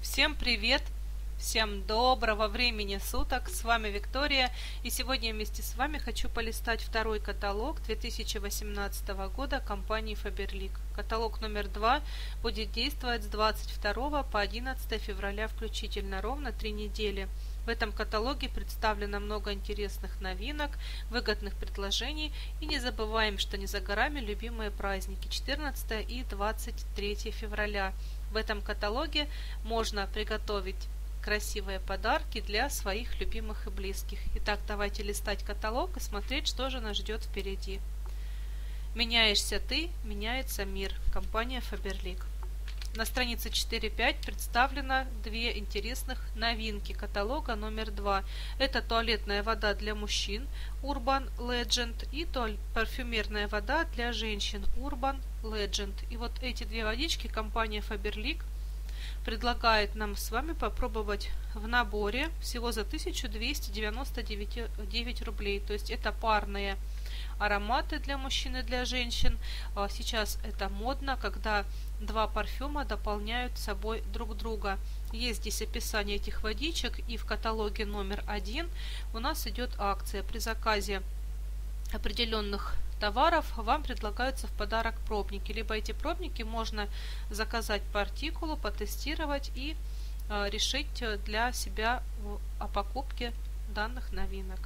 Всем привет! Всем доброго времени суток! С вами Виктория, и сегодня вместе с вами хочу полистать второй каталог 2018 года компании Faberlic. Каталог номер 2 будет действовать с 22 по 11 февраля включительно, ровно 3 недели. В этом каталоге представлено много интересных новинок, выгодных предложений, и не забываем, что не за горами любимые праздники 14 и 23 февраля. В этом каталоге можно приготовить красивые подарки для своих любимых и близких. Итак, давайте листать каталог и смотреть, что же нас ждет впереди. Меняешься ты, меняется мир. Компания Faberlic. На странице 4.5 представлено две интересных новинки каталога номер 2. Это туалетная вода для мужчин Urban Legend и парфюмерная вода для женщин Urban Legend. И вот эти две водички компания Faberlic предлагает нам с вами попробовать в наборе всего за 1299 рублей. То есть это парные ароматы для мужчин и для женщин. Сейчас это модно, когда два парфюма дополняют собой друг друга. Есть здесь описание этих водичек, и в каталоге номер 1 у нас идет акция. При заказе определенных товаров вам предлагаются в подарок пробники. Либо эти пробники можно заказать по артикулу, потестировать и решить для себя о покупке данных новинок.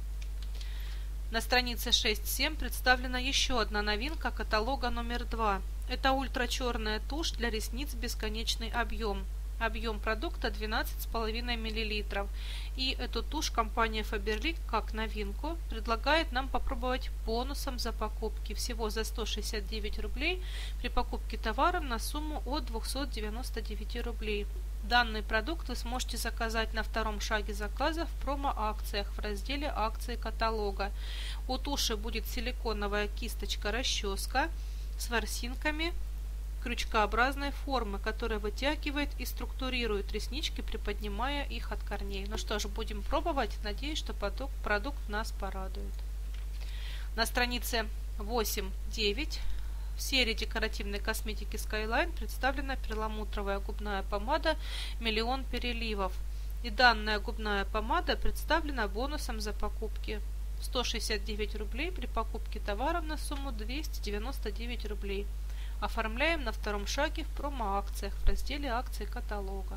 На странице 6.7 представлена еще одна новинка каталога номер 2. Это ультрачерная тушь для ресниц бесконечный объем. Объем продукта 12,5 мл. И эту тушь компания Faberlic как новинку предлагает нам попробовать бонусом за покупки. Всего за 169 рублей при покупке товара на сумму от 299 рублей. Данный продукт вы сможете заказать на втором шаге заказа в промо-акциях в разделе акции каталога. У туши будет силиконовая кисточка-расческа с ворсинками крючкообразной формы, которая вытягивает и структурирует реснички, приподнимая их от корней. Ну что ж, будем пробовать. Надеюсь, что продукт нас порадует. На странице 8.9 в серии декоративной косметики Skyline представлена перламутровая губная помада «Миллион переливов». И данная губная помада представлена бонусом за покупки 169 рублей при покупке товаров на сумму 299 рублей. Оформляем на втором шаге в промо-акциях в разделе акции каталога.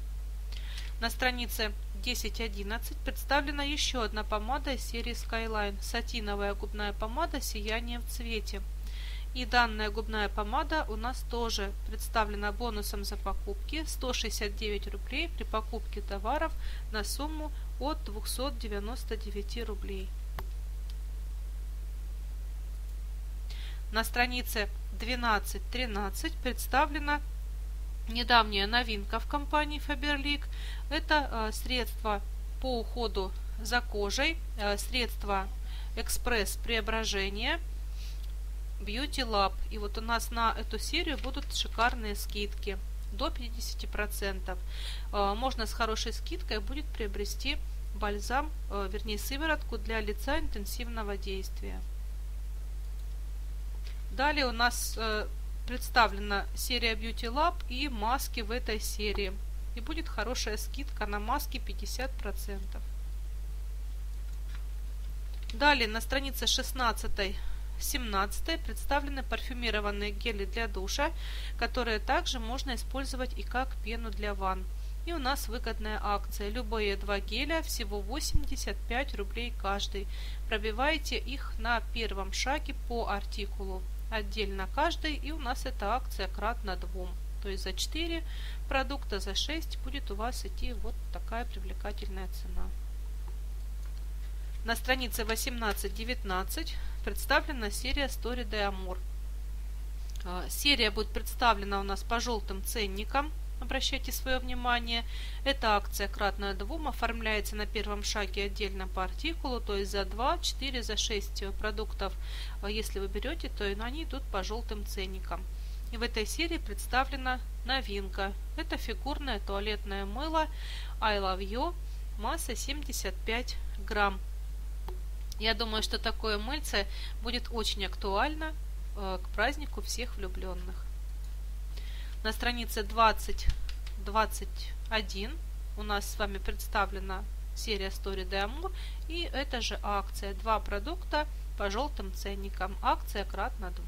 На странице 10.11 представлена еще одна помада из серии Skyline. Сатиновая губная помада «Сияние в цвете». И данная губная помада у нас тоже представлена бонусом за покупки 169 рублей при покупке товаров на сумму от 299 рублей. На странице 12.13 представлена недавняя новинка в компании Faberlic. Это средство по уходу за кожей, средство экспресс-преображения Beauty Lab. И вот у нас на эту серию будут шикарные скидки до 50%. Можно с хорошей скидкой будет приобрести бальзам, вернее сыворотку для лица интенсивного действия. Далее у нас представлена серия Beauty Lab и маски в этой серии. И будет хорошая скидка на маски 50%. Далее на странице 16-17 представлены парфюмированные гели для душа, которые также можно использовать и как пену для ванн. И у нас выгодная акция. Любые два геля всего 85 рублей каждый. Пробивайте их на первом шаге по артикулу. Отдельно каждый, и у нас эта акция кратно 2. То есть за 4 продукта, за 6 будет у вас идти вот такая привлекательная цена. На странице 18-19 представлена серия Story de Amor. Серия будет представлена у нас по желтым ценникам. Обращайте свое внимание. Эта акция кратная 2, оформляется на первом шаге отдельно по артикулу, то есть за 2, 4, за 6 продуктов, если вы берете, то они идут по желтым ценникам. И в этой серии представлена новинка. Это фигурное туалетное мыло I Love You, масса 75 грамм. Я думаю, что такое мыльце будет очень актуально к празднику всех влюбленных. На странице 20 21 у нас с вами представлена серия Story d'Amour, и это же акция. Два продукта по желтым ценникам. Акция кратно 2.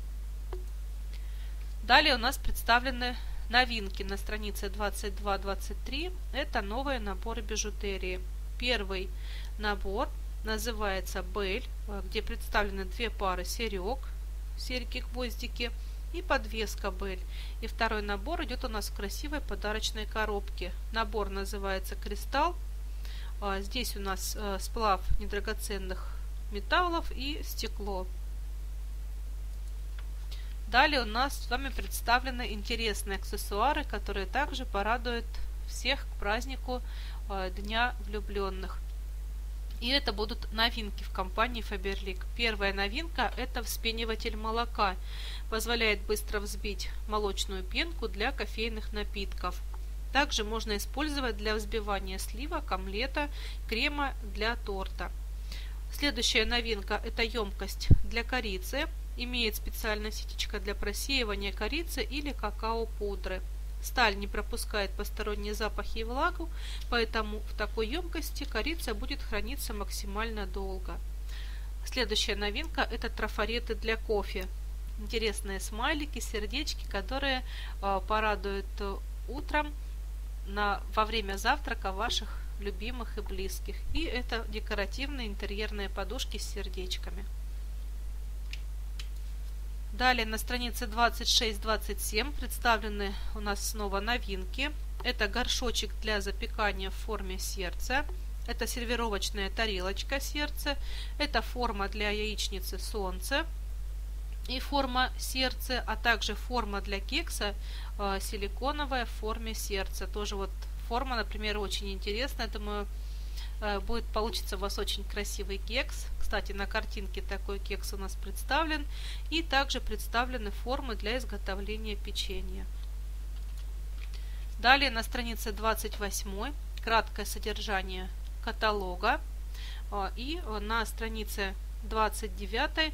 Далее у нас представлены новинки на странице 22-23. Это новые наборы бижутерии. Первый набор называется Бель, где представлены две пары серег, серьги-гвоздики и подвеска Бель. И второй набор идет у нас в красивой подарочной коробке. Набор называется Кристалл. Здесь у нас сплав недрагоценных металлов и стекло. Далее у нас с вами представлены интересные аксессуары, которые также порадуют всех к празднику Дня влюбленных. И это будут новинки в компании Faberlic. Первая новинка – это вспениватель молока. Позволяет быстро взбить молочную пенку для кофейных напитков. Также можно использовать для взбивания сливок, омлета, крема для торта. Следующая новинка – это емкость для корицы. Имеет специальная ситечка для просеивания корицы или какао-пудры. Сталь не пропускает посторонние запахи и влагу, поэтому в такой емкости корица будет храниться максимально долго. Следующая новинка – это трафареты для кофе. Интересные смайлики, сердечки, которые порадуют утром во время завтрака ваших любимых и близких. И это декоративные интерьерные подушки с сердечками. Далее на странице 26-27 представлены у нас снова новинки. Это горшочек для запекания в форме сердца. Это сервировочная тарелочка сердца. Это форма для яичницы солнце и форма сердца, а также форма для кекса силиконовая в форме сердца. Тоже вот форма, например, очень интересная. Думаю, получится у вас очень красивый кекс. Кстати, на картинке такой кекс у нас представлен. И также представлены формы для изготовления печенья. Далее на странице 28 краткое содержание каталога. И на странице 29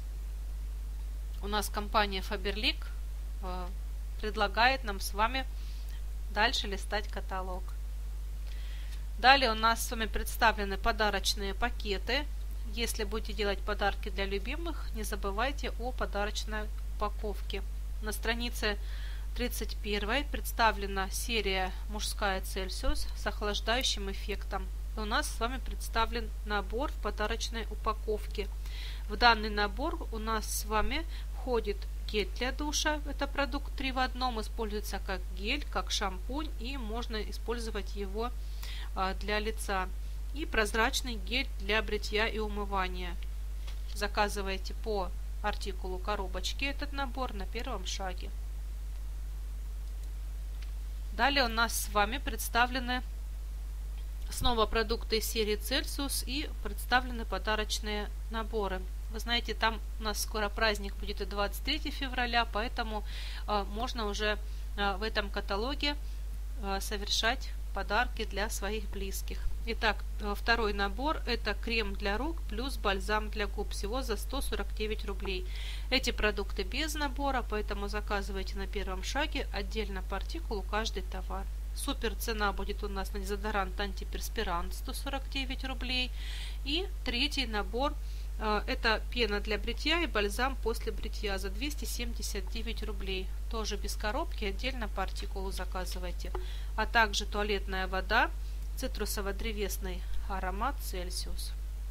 у нас компания Faberlic предлагает нам с вами дальше листать каталог. Далее у нас с вами представлены подарочные пакеты. Если будете делать подарки для любимых, не забывайте о подарочной упаковке. На странице 31 представлена серия мужская Celsius с охлаждающим эффектом. И у нас с вами представлен набор в подарочной упаковке. В данный набор у нас с вами входит гель для душа. Это продукт 3 в 1. Используется как гель, как шампунь, и можно использовать его для лица. И прозрачный гель для бритья и умывания. Заказывайте по артикулу коробочки этот набор на первом шаге. Далее у нас с вами представлены снова продукты из серии Celsius и представлены подарочные наборы. Вы знаете, там у нас скоро праздник будет и 23 февраля, поэтому можно уже в этом каталоге совершать подарки для своих близких. Итак, второй набор – это крем для рук плюс бальзам для губ, всего за 149 рублей. Эти продукты без набора, поэтому заказывайте на первом шаге отдельно по артикулу каждый товар. Супер цена будет у нас на дезодорант антиперспирант 149 рублей. И третий набор – это пена для бритья и бальзам после бритья за 279 рублей. Тоже без коробки, отдельно по артикулу заказывайте. А также туалетная вода, цитрусово-древесный аромат Celsius.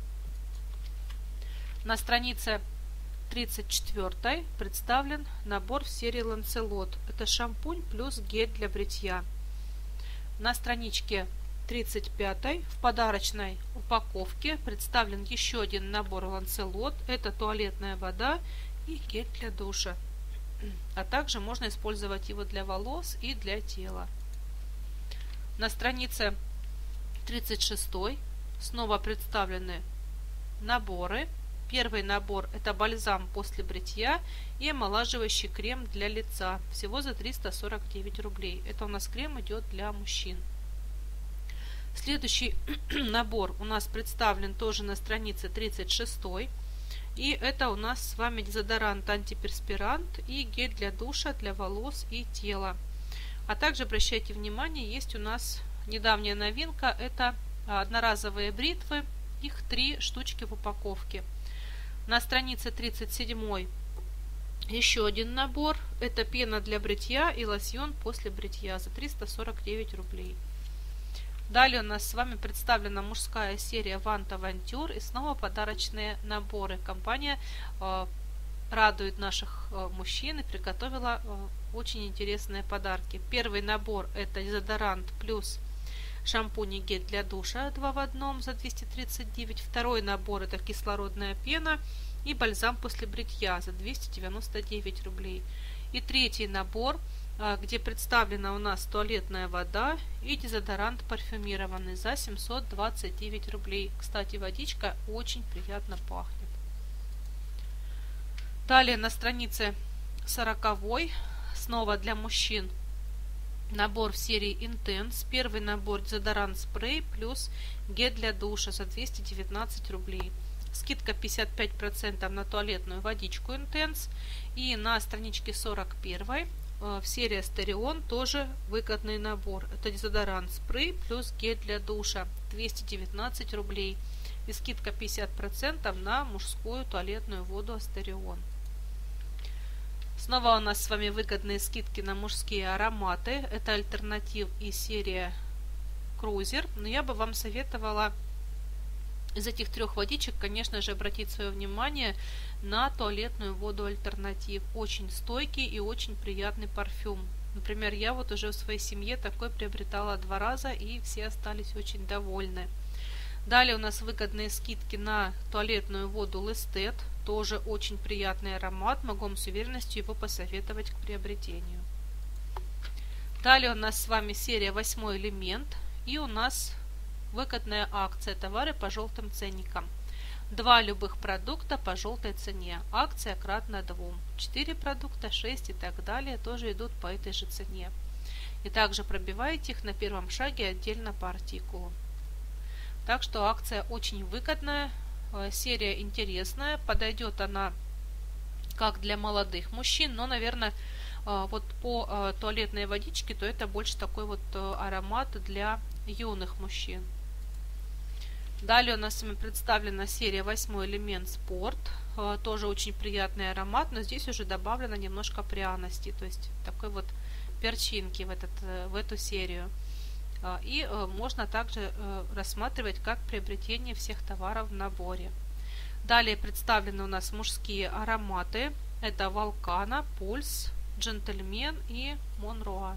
На странице 34 представлен набор в серии Lancelot. Это шампунь плюс гель для бритья. На страничке 35 в подарочной упаковке представлен еще один набор Lancelot. Это туалетная вода и гель для душа. А также можно использовать его для волос и для тела. На странице 36 снова представлены наборы. Первый набор – это бальзам после бритья и омолаживающий крем для лица. Всего за 349 рублей. Это у нас крем идет для мужчин. Следующий набор у нас представлен тоже на странице 36. И это у нас с вами дезодорант антиперспирант и гель для душа для волос и тела. А также обращайте внимание, есть у нас недавняя новинка, это одноразовые бритвы, их 3 штучки в упаковке. На странице 37 еще один набор, это пена для бритья и лосьон после бритья за 349 рублей. Далее у нас с вами представлена мужская серия Вант Авантюр и снова подарочные наборы. Компания радует наших мужчин и приготовила очень интересные подарки. Первый набор это дезодорант плюс шампунь и гель для душа 2 в 1 за 239. Второй набор это кислородная пена и бальзам после бритья за 299 рублей. И третий набор, где представлена у нас туалетная вода и дезодорант парфюмированный за 729 рублей. Кстати, водичка очень приятно пахнет. Далее на странице 40 снова для мужчин набор в серии Intense. Первый набор дезодорант спрей плюс гель для душа за 219 рублей. Скидка 55% на туалетную водичку Intense. И на страничке 41 в серии Asterion тоже выгодный набор. Это дезодорант спрей плюс гель для душа 219 рублей. И скидка 50% на мужскую туалетную воду Asterion. Снова у нас с вами выгодные скидки на мужские ароматы. Это альтернатив и серия Cruiser. Но я бы вам советовала из этих 3 водичек, конечно же, обратить свое внимание на туалетную воду альтернатив. Очень стойкий и очень приятный парфюм. Например, я вот уже в своей семье такой приобретала 2 раза и все остались очень довольны. Далее у нас выгодные скидки на туалетную воду Lestet. Тоже очень приятный аромат. Могу вам с уверенностью его посоветовать к приобретению. Далее у нас с вами серия 8 элемент. И у нас выгодная акция товары по желтым ценникам. 2 любых продукта по желтой цене. Акция кратно 2. 4 продукта, 6 и так далее тоже идут по этой же цене. И также пробиваете их на первом шаге отдельно по артикулу. Так что акция очень выгодная, серия интересная, подойдет она как для молодых мужчин, но, наверное, вот по туалетной водичке, то это больше такой вот аромат для юных мужчин. Далее у нас с вами представлена серия 8 элемент спорт, тоже очень приятный аромат, но здесь уже добавлено немножко пряности, то есть такой вот перчинки в эту серию. И можно также рассматривать как приобретение всех товаров в наборе. Далее представлены у нас мужские ароматы. Это Волкана, Пульс, Джентльмен и Монроа.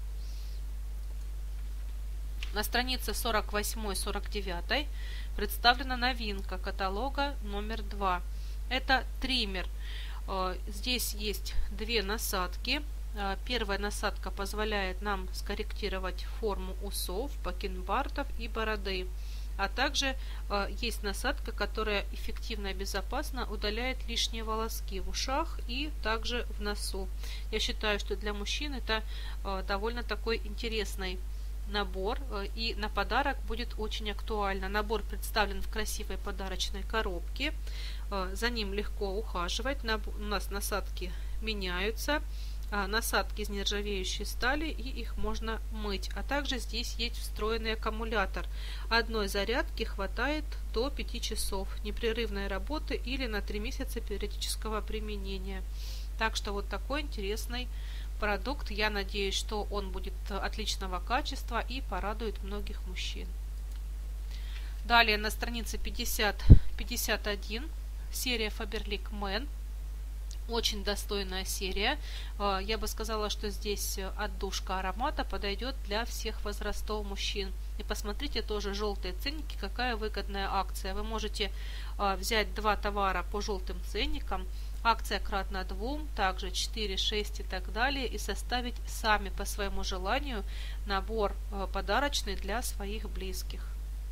На странице 48-49 представлена новинка каталога номер 2. Это триммер. Здесь есть 2 насадки. Первая насадка позволяет нам скорректировать форму усов, бакенбардов и бороды. А также есть насадка, которая эффективно и безопасно удаляет лишние волоски в ушах и также в носу. Я считаю, что для мужчин это довольно такой интересный набор и на подарок будет очень актуально. Набор представлен в красивой подарочной коробке. За ним легко ухаживать. У нас насадки меняются. Насадки из нержавеющей стали и их можно мыть. А также здесь есть встроенный аккумулятор. Одной зарядки хватает до 5 часов непрерывной работы или на 3 месяца периодического применения. Так что вот такой интересный продукт. Я надеюсь, что он будет отличного качества и порадует многих мужчин. Далее на странице 50-51 серия Faberlic Men. Очень достойная серия. Я бы сказала, что здесь отдушка аромата подойдет для всех возрастов мужчин. И посмотрите тоже желтые ценники, какая выгодная акция. Вы можете взять 2 товара по желтым ценникам. Акция кратно 2, также 4, 6 и так далее. И составить сами по своему желанию набор подарочный для своих близких.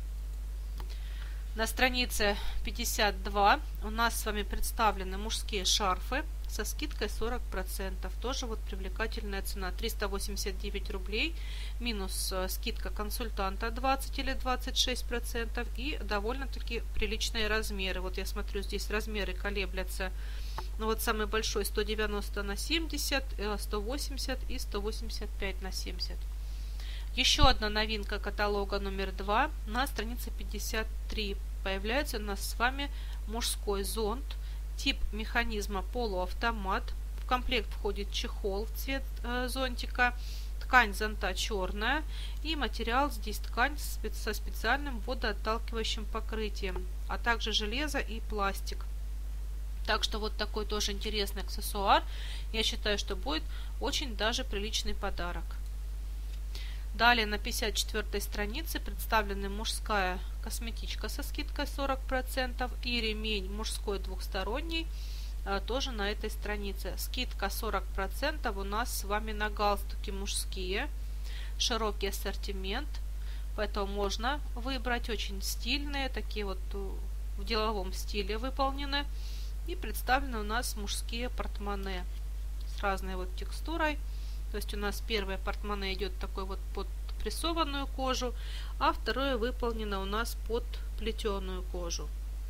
На странице 52 у нас с вами представлены мужские шарфы со скидкой 40%. Тоже вот привлекательная цена 389 рублей, минус скидка консультанта 20 или 26% и довольно-таки приличные размеры. Вот я смотрю, здесь размеры колеблятся Ну вот самый большой 190 на 70, 180 и 185 на 70. Еще одна новинка каталога номер 2 на странице 53. Появляется у нас с вами мужской зонт. Тип механизма полуавтомат. В комплект входит чехол в цвет зонтика. Ткань зонта черная. И материал здесь ткань со специальным водоотталкивающим покрытием. А также железо и пластик. Так что вот такой тоже интересный аксессуар. Я считаю, что будет очень даже приличный подарок. Далее на 54 странице представлены мужская косметичка со скидкой 40% и ремень мужской двухсторонний тоже на этой странице. Скидка 40% у нас с вами на галстуки мужские. Широкий ассортимент, поэтому можно выбрать, очень стильные, такие вот в деловом стиле выполнены. И представлены у нас мужские портмоне с разной вот текстурой. То есть у нас первое портмоне идет такой вот под прессованную кожу, а второе выполнено у нас под плетеную кожу.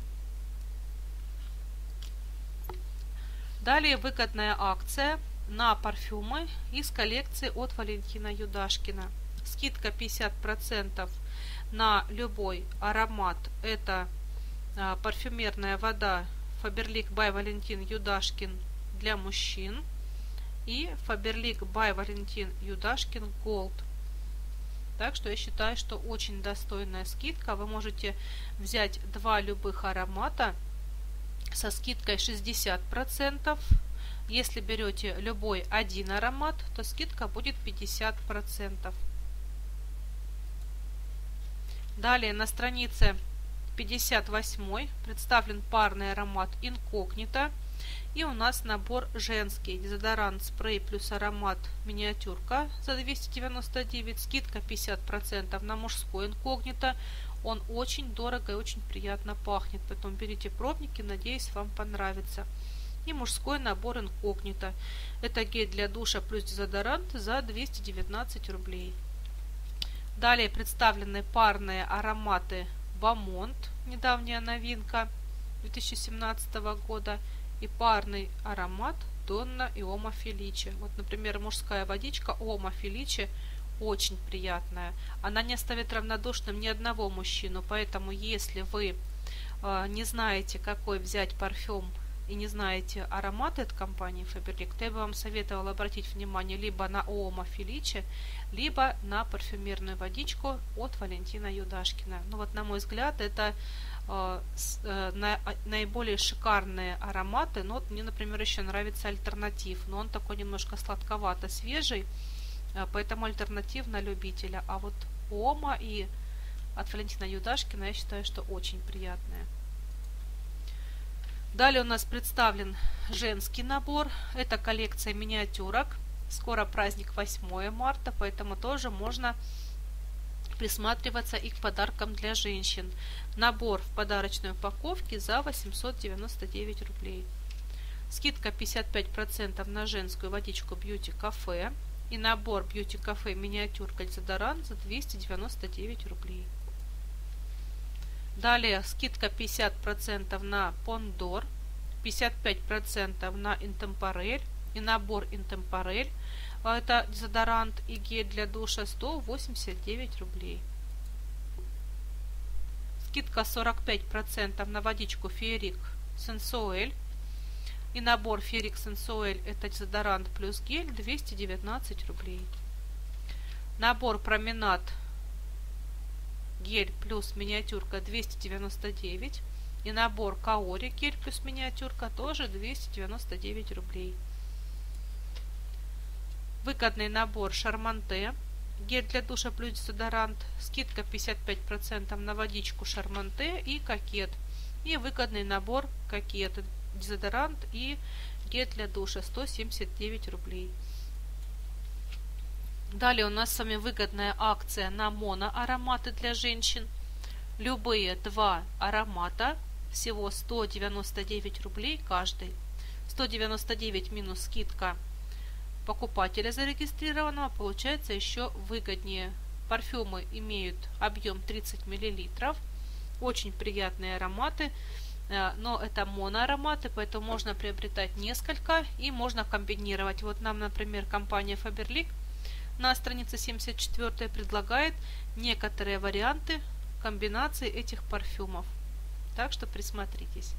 Далее выгодная акция на парфюмы из коллекции от Валентина Юдашкина. Скидка 50% на любой аромат. Это парфюмерная вода Faberlic by Валентин Юдашкин для мужчин и Faberlic by Валентин Юдашкин Gold. Так что я считаю, что очень достойная скидка. Вы можете взять два любых аромата со скидкой 60%. Если берете любой один аромат, то скидка будет 50%. Далее на странице 58 представлен парный аромат Инкогнито. И у нас набор женский. Дезодорант, спрей плюс аромат миниатюрка за 299. Скидка 50% на мужской Инкогнито. Он очень дорого и очень приятно пахнет. Поэтому берите пробники, надеюсь, вам понравится. И мужской набор Инкогнито. Это гель для душа плюс дезодорант за 219 рублей. Далее представлены парные ароматы Бамонт. Недавняя новинка 2017 года. И парный аромат Донна и Ома Феличе. Вот, например, мужская водичка Ома Феличе очень приятная. Она не оставит равнодушным ни одного мужчину. Поэтому, если вы не знаете, какой взять парфюм и не знаете ароматы от компании Faberlic, то я бы вам советовала обратить внимание либо на Ома Феличе, либо на парфюмерную водичку от Валентина Юдашкина. Ну вот, на мой взгляд, это наиболее шикарные ароматы. Но вот мне, например, еще нравится альтернатив, но он такой немножко сладковато свежий, поэтому альтернатив на любителя. А вот Ома и от Валентина Юдашкина я считаю, что очень приятные. Далее у нас представлен женский набор. Это коллекция миниатюрок. Скоро праздник 8 марта, поэтому тоже можно присматриваться и к подаркам для женщин. Набор в подарочной упаковке за 899 рублей. Скидка 55% на женскую водичку Beauty Cafe. И набор Beauty Cafe миниатюрка дезодорант за 299 рублей. Далее скидка 50% на Пондор, 55% на Интемпорель и набор Интемпорель. Это дезодорант и гель для душа 189 рублей. Скидка 45% на водичку Феерик Сенсуэль. И набор Феерик Сенсуэль, это дезодорант плюс гель, 219 рублей. Набор Променад гель плюс миниатюрка 299. И набор Каори гель плюс миниатюрка тоже 299 рублей. Выгодный набор Шарманте. Гель для душа плюс дезодорант. Скидка 55% на водичку Шарманте и Кокет. И выгодный набор Кокет. Дезодорант и гель для душа 179 рублей. Далее у нас с вами выгодная акция на моноароматы для женщин. Любые два аромата. Всего 199 рублей каждый. 199 минус скидка покупателя зарегистрированного, получается еще выгоднее. Парфюмы имеют объем 30 мл. Очень приятные ароматы. но это моноароматы, поэтому можно приобретать несколько и можно комбинировать. Вот нам, например, компания Faberlic на странице 74 предлагает некоторые варианты комбинации этих парфюмов. Так что присмотритесь.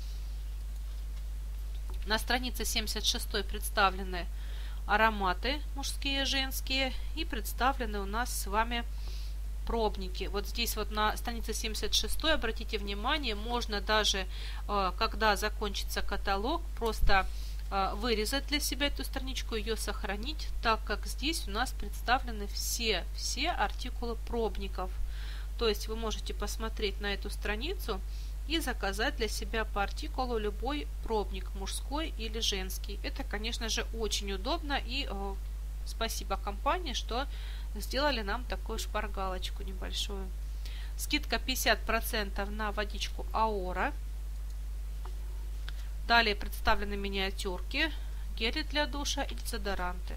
На странице 76 представлены ароматы мужские и женские, и представлены у нас с вами пробники. Вот здесь вот на странице 76, обратите внимание, можно даже, когда закончится каталог, просто вырезать для себя эту страничку, ее сохранить, так как здесь у нас представлены все артикулы пробников. То есть вы можете посмотреть на эту страницу и заказать для себя по артикулу любой пробник, мужской или женский. Это, конечно же, очень удобно, и спасибо компании, что сделали нам такую шпаргалочку небольшую. Скидка 50% на водичку Аора. Далее представлены миниатюрки, гели для душа и дезодоранты.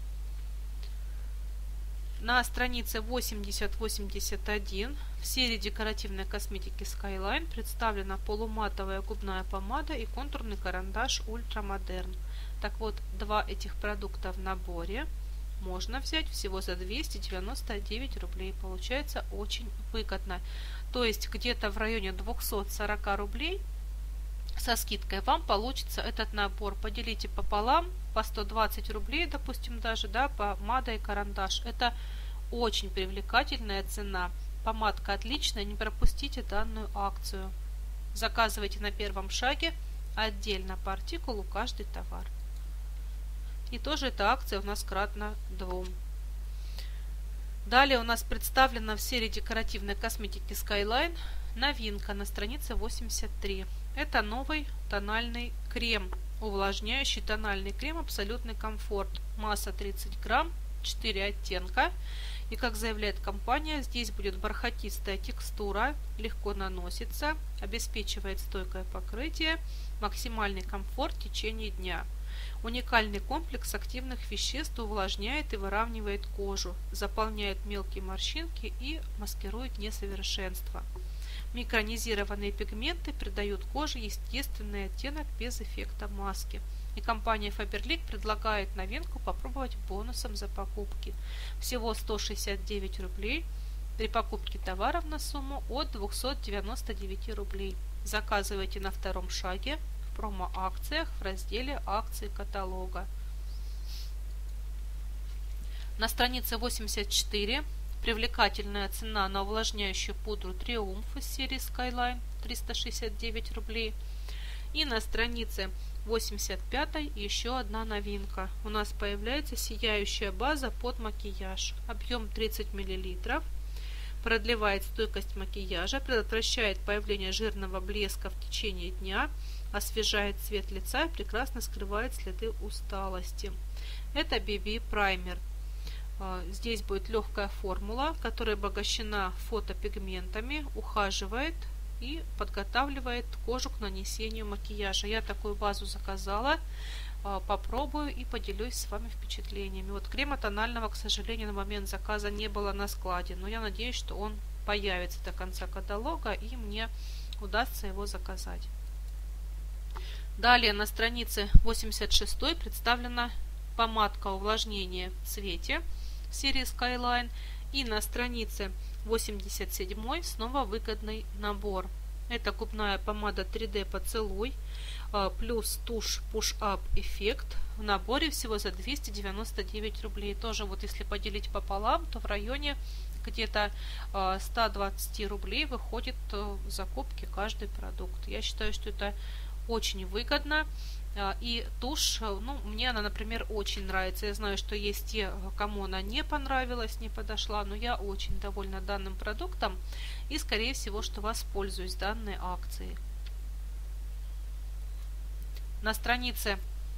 На странице 80-81 в серии декоративной косметики Skyline представлена полуматовая губная помада и контурный карандаш Ultra Modern. Так вот, два этих продукта в наборе можно взять всего за 299 рублей. Получается очень выгодно. То есть где-то в районе 240 рублей со скидкой вам получится этот набор. Поделите пополам, по 120 рублей, допустим, даже, да, помада и карандаш. Это очень привлекательная цена. Помадка отличная, не пропустите данную акцию. Заказывайте на первом шаге отдельно по артикулу каждый товар. И тоже эта акция у нас кратно 2. Далее у нас представлена в серии декоративной косметики Skyline новинка на странице 83. Это новый тональный крем, увлажняющий тональный крем Абсолютный комфорт. Масса 30 грамм, 4 оттенка. И как заявляет компания, здесь будет бархатистая текстура, легко наносится, обеспечивает стойкое покрытие, максимальный комфорт в течение дня. Уникальный комплекс активных веществ увлажняет и выравнивает кожу, заполняет мелкие морщинки и маскирует несовершенства. Микронизированные пигменты придают коже естественный оттенок без эффекта маски. И компания Faberlic предлагает новинку попробовать бонусом за покупки. Всего 169 рублей при покупке товаров на сумму от 299 рублей. Заказывайте на втором шаге в промо-акциях в разделе акции каталога. На странице 84 привлекательная цена на увлажняющую пудру Триумф из серии Skyline 369 рублей. И на странице 85 еще одна новинка. У нас появляется сияющая база под макияж. Объем 30 мл. Продлевает стойкость макияжа, предотвращает появление жирного блеска в течение дня, освежает цвет лица и прекрасно скрывает следы усталости. Это BB праймер. Здесь будет легкая формула, которая обогащена фотопигментами, ухаживает и подготавливает кожу к нанесению макияжа. Я такую базу заказала, попробую и поделюсь с вами впечатлениями. Вот крема тонального, к сожалению, на момент заказа не было на складе, но я надеюсь, что он появится до конца каталога и мне удастся его заказать. Далее на странице 86 представлена помадка увлажнения в цвете в серии Skyline. И на странице 87 снова выгодный набор. Это губная помада 3D поцелуй плюс тушь Push Up эффект в наборе всего за 299 рублей. Тоже вот если поделить пополам, то в районе где-то 120 рублей выходит в закупке каждый продукт. Я считаю, что это очень выгодно. И тушь, мне она, например, очень нравится. Я знаю, что есть те, кому она не понравилась, не подошла, но я очень довольна данным продуктом и, скорее всего, что воспользуюсь данной акцией. На странице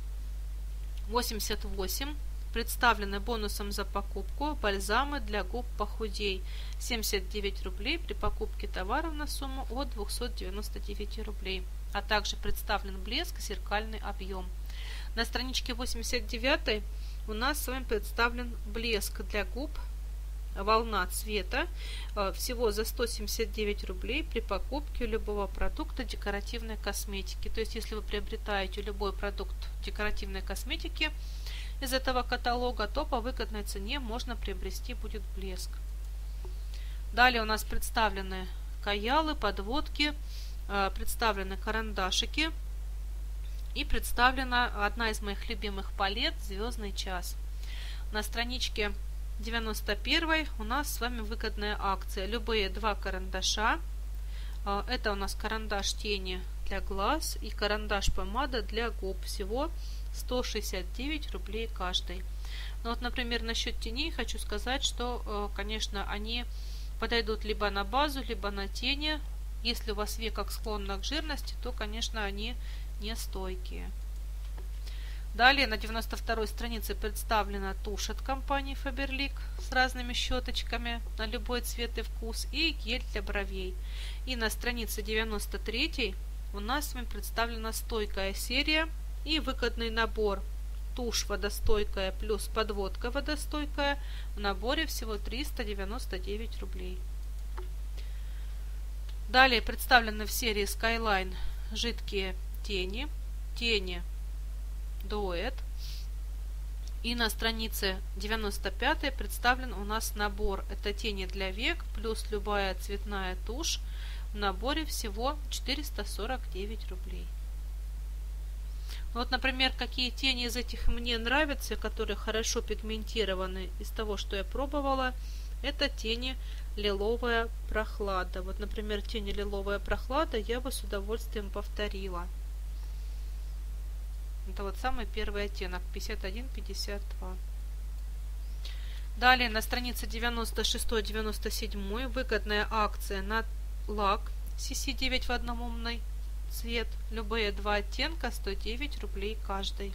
88 представлены бонусом за покупку бальзамы для губ «Похудей». 79 рублей при покупке товаров на сумму от 299 рублей. А также представлен блеск, зеркальный объем. На страничке 89 у нас с вами представлен блеск для губ волна цвета всего за 179 рублей при покупке любого продукта декоративной косметики. То есть, если вы приобретаете любой продукт декоративной косметики из этого каталога, то по выгодной цене можно приобрести будет блеск. Далее у нас представлены каялы, подводки, представлены карандашики и представлена одна из моих любимых палет «Звездный час». На страничке 91 у нас с вами выгодная акция. Любые два карандаша. Это у нас карандаш тени для глаз и карандаш помада для губ. Всего 169 рублей каждый. Но вот, например, насчет теней хочу сказать, что, конечно, они подойдут либо на базу, либо на тени. Если у вас век склонна к жирности, то, конечно, они не стойкие. Далее на 92 странице представлена тушь от компании Faberlic с разными щеточками на любой цвет и вкус и гель для бровей. И на странице 93 у нас с вами представлена стойкая серия и выгодный набор. Тушь водостойкая плюс подводка водостойкая в наборе всего 399 рублей. Далее представлены в серии Skyline жидкие тени, дуэт. И на странице 95 представлен у нас набор. Это тени для век плюс любая цветная тушь в наборе всего 449 рублей. Вот, например, какие тени из этих мне нравятся, которые хорошо пигментированы из того, что я пробовала, это тени лиловая прохлада. Вот, например, тени лиловая прохлада я бы с удовольствием повторила. Это вот самый первый оттенок 51-52. Далее на странице 96-97 выгодная акция на лак CC9 в одномомный цвет. Любые два оттенка 109 рублей каждый.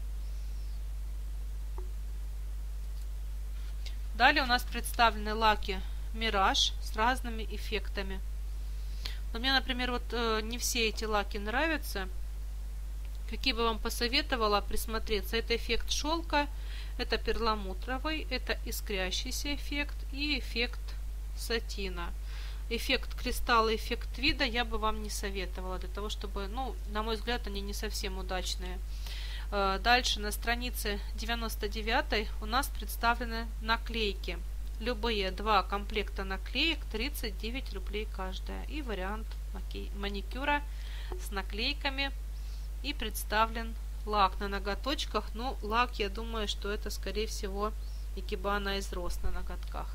Далее у нас представлены лаки Mirage с разными эффектами. Но мне, например, вот не все эти лаки нравятся. Какие бы вам посоветовала присмотреться? Это эффект шелка, это перламутровый, это искрящийся эффект и эффект сатина. Эффект кристалла, эффект вида я бы вам не советовала, для того, чтобы, на мой взгляд, они не совсем удачные. Дальше на странице 99 у нас представлены наклейки. Любые два комплекта наклеек 39 рублей каждая. И вариант маникюра с наклейками. И представлен лак на ноготочках. Лак, я думаю, что это, скорее всего, икебана из роз на ноготках.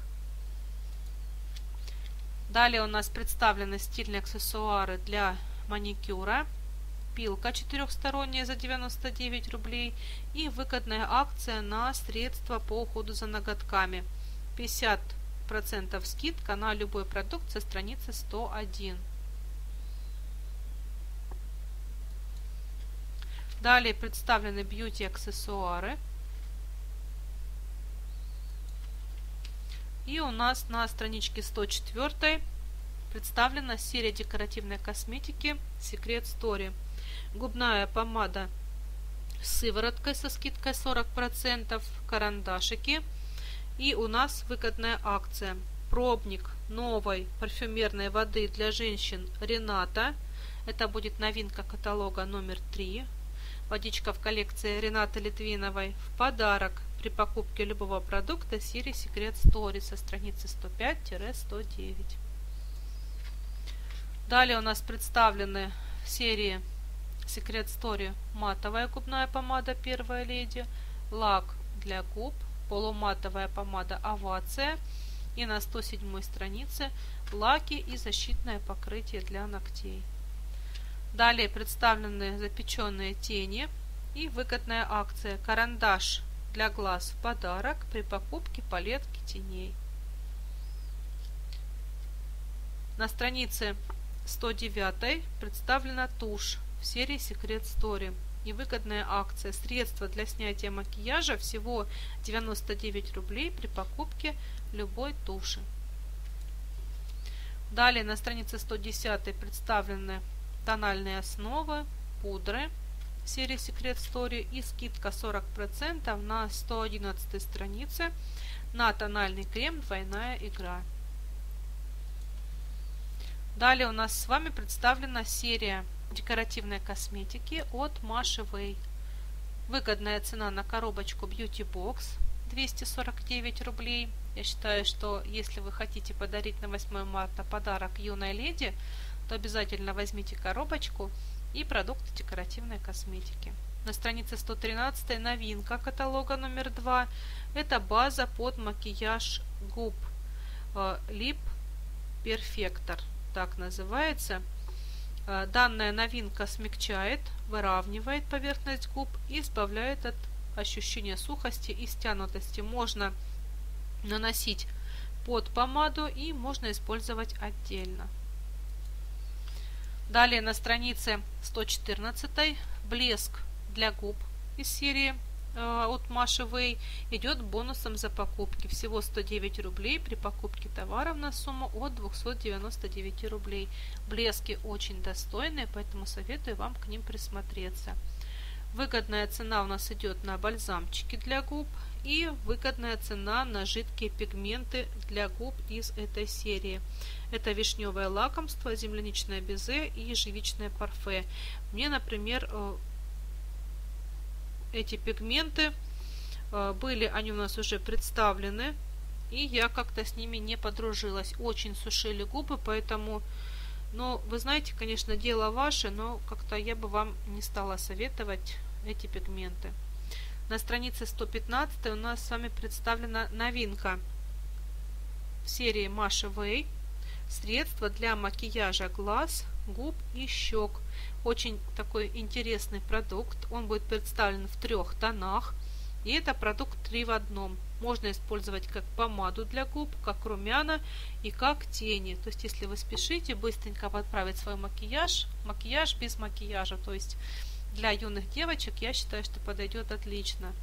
Далее у нас представлены стильные аксессуары для маникюра. Пилка четырехсторонняя за 99 рублей. И выгодная акция на средства по уходу за ноготками. 50% скидка на любой продукт со страницы 101. Далее представлены бьюти-аксессуары. И у нас на страничке 104 представлена серия декоративной косметики Secret Story. Губная помада с сывороткой со скидкой 40%, карандашики. И у нас выгодная акция. Пробник новой парфюмерной воды для женщин Рената. Это будет новинка каталога номер 3. Водичка в коллекции Ренаты Литвиновой в подарок при покупке любого продукта серии Secret Story со страницы 105-109. Далее у нас представлены в серии Secret Story матовая губная помада Первая леди, лак для губ, полуматовая помада Овация и на 107 странице лаки и защитное покрытие для ногтей. Далее представлены запеченные тени и выгодная акция карандаш для глаз в подарок при покупке палетки теней. На странице 109 представлена тушь в серии Secret Story и выгодная акция средства для снятия макияжа всего 99 рублей при покупке любой туши. Далее на странице 110 представлены тональные основы, пудры серии Secret Story и скидка 40% на 111 странице на тональный крем «Двойная игра». Далее у нас с вами представлена серия декоративной косметики от Маши Вэй. Выгодная цена на коробочку Beauty Box 249 рублей. Я считаю, что если вы хотите подарить на 8 марта подарок юной леди, то обязательно возьмите коробочку и продукты декоративной косметики. На странице 113 новинка каталога номер 2. Это база под макияж губ Lip Perfector, так называется. Данная новинка смягчает, выравнивает поверхность губ и избавляет от ощущения сухости и стянутости. Можно наносить под помаду и можно использовать отдельно. Далее на странице 114 блеск для губ из серии от Маши Вэй идет бонусом за покупки. Всего 109 рублей при покупке товаров на сумму от 299 рублей. Блески очень достойные, поэтому советую вам к ним присмотреться. Выгодная цена у нас идет на бальзамчики для губ и выгодная цена на жидкие пигменты для губ из этой серии. Это вишневое лакомство, земляничное безе и ежевичное парфе. Мне, например, эти пигменты были, они у нас уже представлены, и я как-то с ними не подружилась. Очень сушили губы, поэтому, вы знаете, конечно, дело ваше, но как-то я бы вам не стала советовать эти пигменты. На странице 115 у нас с вами представлена новинка в серии Маши Вэй. Средство для макияжа глаз, губ и щек. Очень такой интересный продукт. Он будет представлен в 3 тонах. И это продукт 3 в 1. Можно использовать как помаду для губ, как румяна и как тени. То есть, если вы спешите быстренько подправить свой макияж, макияж без макияжа, то есть для юных девочек, я считаю, что подойдет отлично.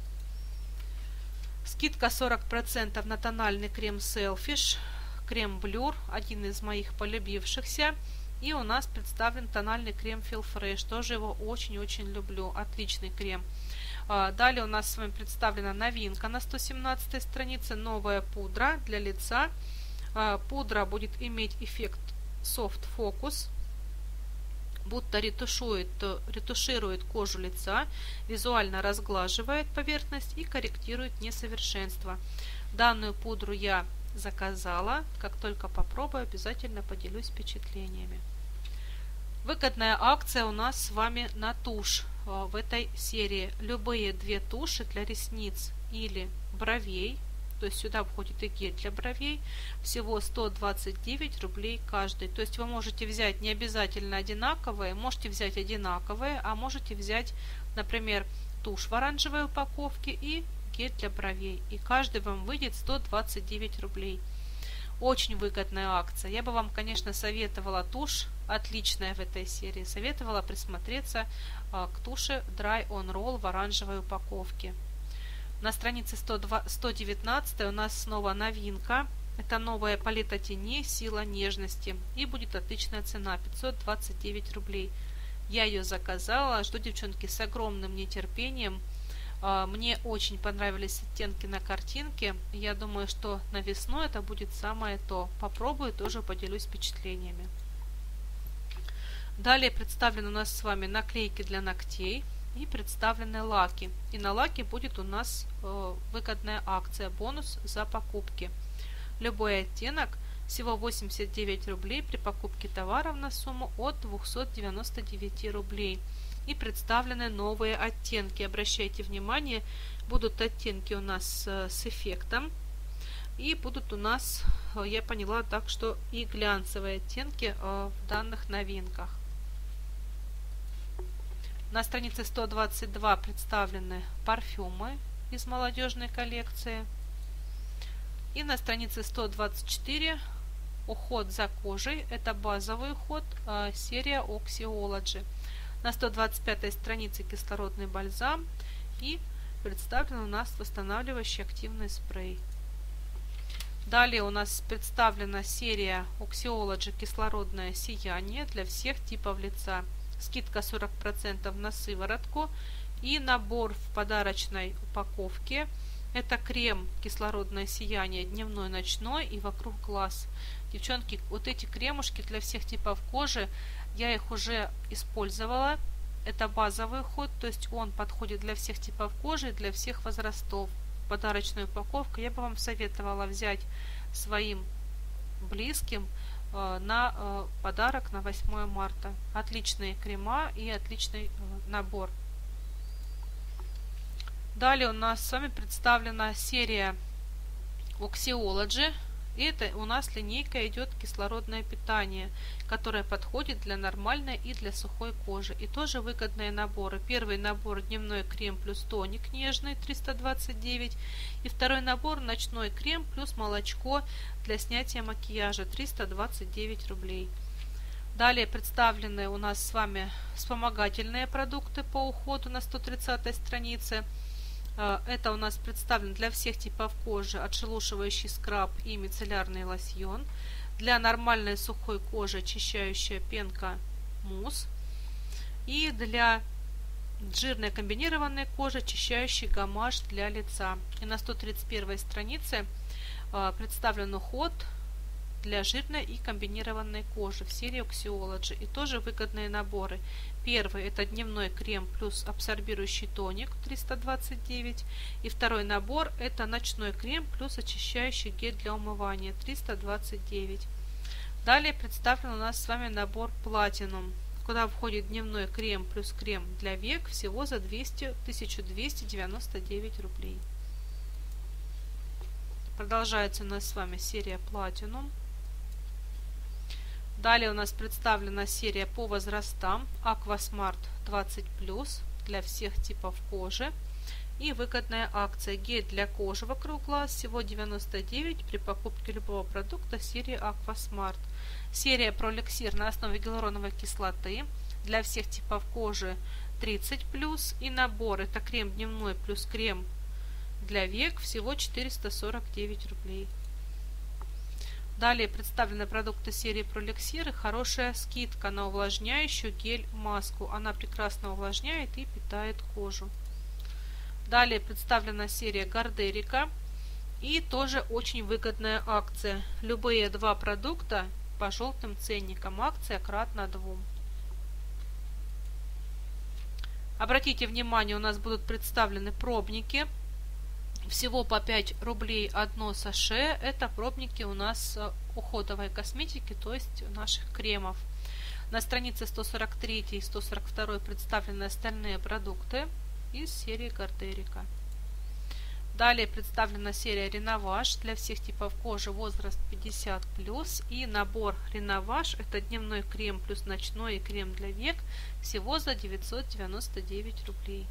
Скидка 40% на тональный крем Selfish, крем Blur, один из моих полюбившихся. И у нас представлен тональный крем Feel Fresh, тоже его очень-очень люблю, отличный крем. Далее у нас с вами представлена новинка на 117 странице, новая пудра для лица. Пудра будет иметь эффект Soft Focus, будто ретуширует кожу лица, визуально разглаживает поверхность и корректирует несовершенства. Данную пудру я заказала. Как только попробую, обязательно поделюсь впечатлениями. Выгодная акция у нас с вами на тушь в этой серии. Любые 2 туши для ресниц или бровей, то есть сюда входит и гель для бровей, всего 129 рублей каждый. То есть вы можете взять не обязательно одинаковые, можете взять одинаковые, а можете взять, например, тушь в оранжевой упаковке и гель для бровей. И каждый вам выйдет 129 рублей. Очень выгодная акция. Я бы вам, конечно, советовала тушь, отличная в этой серии. Советовала присмотреться к туше Dry on Roll в оранжевой упаковке. На странице 119 у нас снова новинка. Это новая палетта теней «Сила нежности». И будет отличная цена, 529 рублей. Я ее заказала. Жду, девчонки, с огромным нетерпением. Мне очень понравились оттенки на картинке. Я думаю, что на весну это будет самое то. Попробую, тоже поделюсь впечатлениями. Далее представлены у нас с вами наклейки для ногтей и представлены лаки. И на лаке будет у нас выгодная акция, бонус за покупки. Любой оттенок, всего 89 рублей при покупке товаров на сумму от 299 рублей. И представлены новые оттенки. Обращайте внимание, будут оттенки у нас с эффектом. И будут у нас, я поняла так, что и глянцевые оттенки в данных новинках. На странице 122 представлены парфюмы из молодежной коллекции. И на странице 124 уход за кожей. Это базовый уход, серия Oxyology. На 125 странице кислородный бальзам и представлен у нас восстанавливающий активный спрей. Далее у нас представлена серия Oxyology кислородное сияние для всех типов лица. Скидка 40% на сыворотку и набор в подарочной упаковке Это крем «Кислородное сияние» дневной, ночной и вокруг глаз. Девчонки, вот эти кремушки для всех типов кожи, я их уже использовала. Это базовый уход, то есть он подходит для всех типов кожи, для всех возрастов. Подарочная упаковка. Я бы вам советовала взять своим близким на подарок на 8 марта. Отличные крема и отличный набор. Далее у нас с вами представлена серия Oxyology. И это у нас линейка идет кислородное питание, которое подходит для нормальной и для сухой кожи. И тоже выгодные наборы. Первый набор дневной крем плюс тоник нежный 329. И второй набор ночной крем плюс молочко для снятия макияжа 329 рублей. Далее представлены у нас с вами вспомогательные продукты по уходу на 130 странице. Это у нас представлен для всех типов кожи отшелушивающий скраб и мицеллярный лосьон. Для нормальной сухой кожи очищающая пенка мусс. И для жирной комбинированной кожи очищающий гамаш для лица. И на 131 странице представлен уход для жирной и комбинированной кожи в серии Oxyology. И тоже выгодные наборы. Первый это дневной крем плюс абсорбирующий тоник 329. И второй набор это ночной крем плюс очищающий гель для умывания 329. Далее представлен у нас с вами набор Platinum, куда входит дневной крем плюс крем для век всего за 1299 рублей. Продолжается у нас с вами серия Platinum. Далее у нас представлена серия по возрастам Aquasmart 20+, для всех типов кожи. И выгодная акция гель для кожи вокруг глаз всего 99 при покупке любого продукта серии Aquasmart. Серия ProLexir на основе гиалуроновой кислоты для всех типов кожи 30+. И набор это крем дневной плюс крем для век всего 449 рублей. Далее представлены продукты серии ProLexir и хорошая скидка на увлажняющую гель-маску. Она прекрасно увлажняет и питает кожу. Далее представлена серия Гардерика и тоже очень выгодная акция. Любые два продукта по желтым ценникам. Акция кратно 2. Обратите внимание, у нас будут представлены пробники. Всего по 5 рублей одно саше. Это пробники у нас уходовой косметики, то есть наших кремов. На странице 143 и 142 представлены остальные продукты из серии Гардерика. Далее представлена серия Renovage для всех типов кожи возраст 50+. И набор Renovage это дневной крем плюс ночной и крем для век всего за 999 рублей.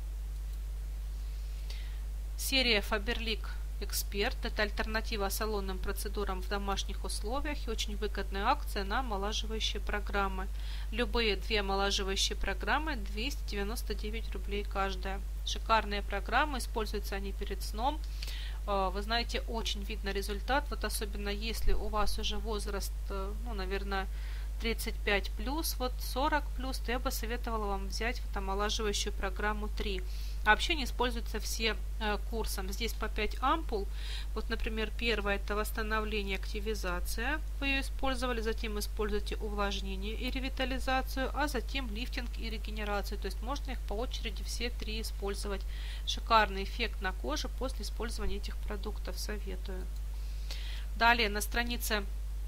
Серия Faberlic Expert – это альтернатива салонным процедурам в домашних условиях и очень выгодная акция на омолаживающие программы. Любые две омолаживающие программы 299 рублей каждая. Шикарные программы, используются они перед сном. Вы знаете, очень видно результат, вот особенно если у вас уже возраст, ну, наверное, 35+, вот 40+, то я бы советовала вам взять вот омолаживающую программу 3. А вообще не используются все курсом. Здесь по 5 ампул. Вот, например, первое это восстановление, активизация. Вы ее использовали, затем используйте увлажнение и ревитализацию, а затем лифтинг и регенерацию. То есть можно их по очереди все три использовать. Шикарный эффект на коже после использования этих продуктов. Советую. Далее на странице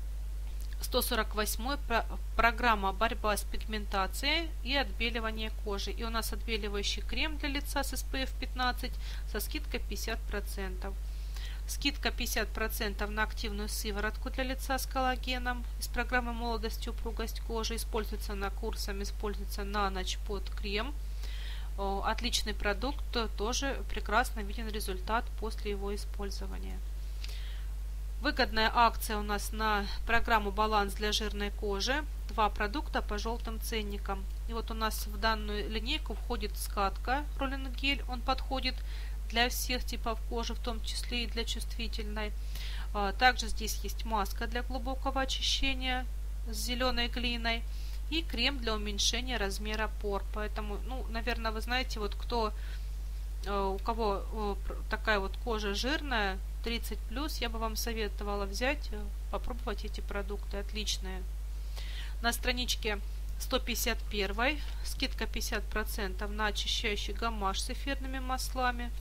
148 программа борьба с пигментацией и отбеливание кожи. И у нас отбеливающий крем для лица с SPF 15 со скидкой 50%. Скидка 50% на активную сыворотку для лица с коллагеном из программы «Молодость и упругость кожи». Используется на курсом, используется на ночь под крем. Отличный продукт, тоже прекрасно виден результат после его использования. Выгодная акция у нас на программу «Баланс для жирной кожи». Два продукта по желтым ценникам. И вот у нас в данную линейку входит скатка роллинг гель. Он подходит для всех типов кожи, в том числе и для чувствительной. Также здесь есть маска для глубокого очищения с зеленой глиной и крем для уменьшения размера пор. Поэтому, ну, наверное, вы знаете, вот кто у кого такая вот кожа жирная, 30+, я бы вам советовала взять, попробовать эти продукты, отличные. На страничке 151 скидка 50% на очищающий гамаш с эфирными маслами.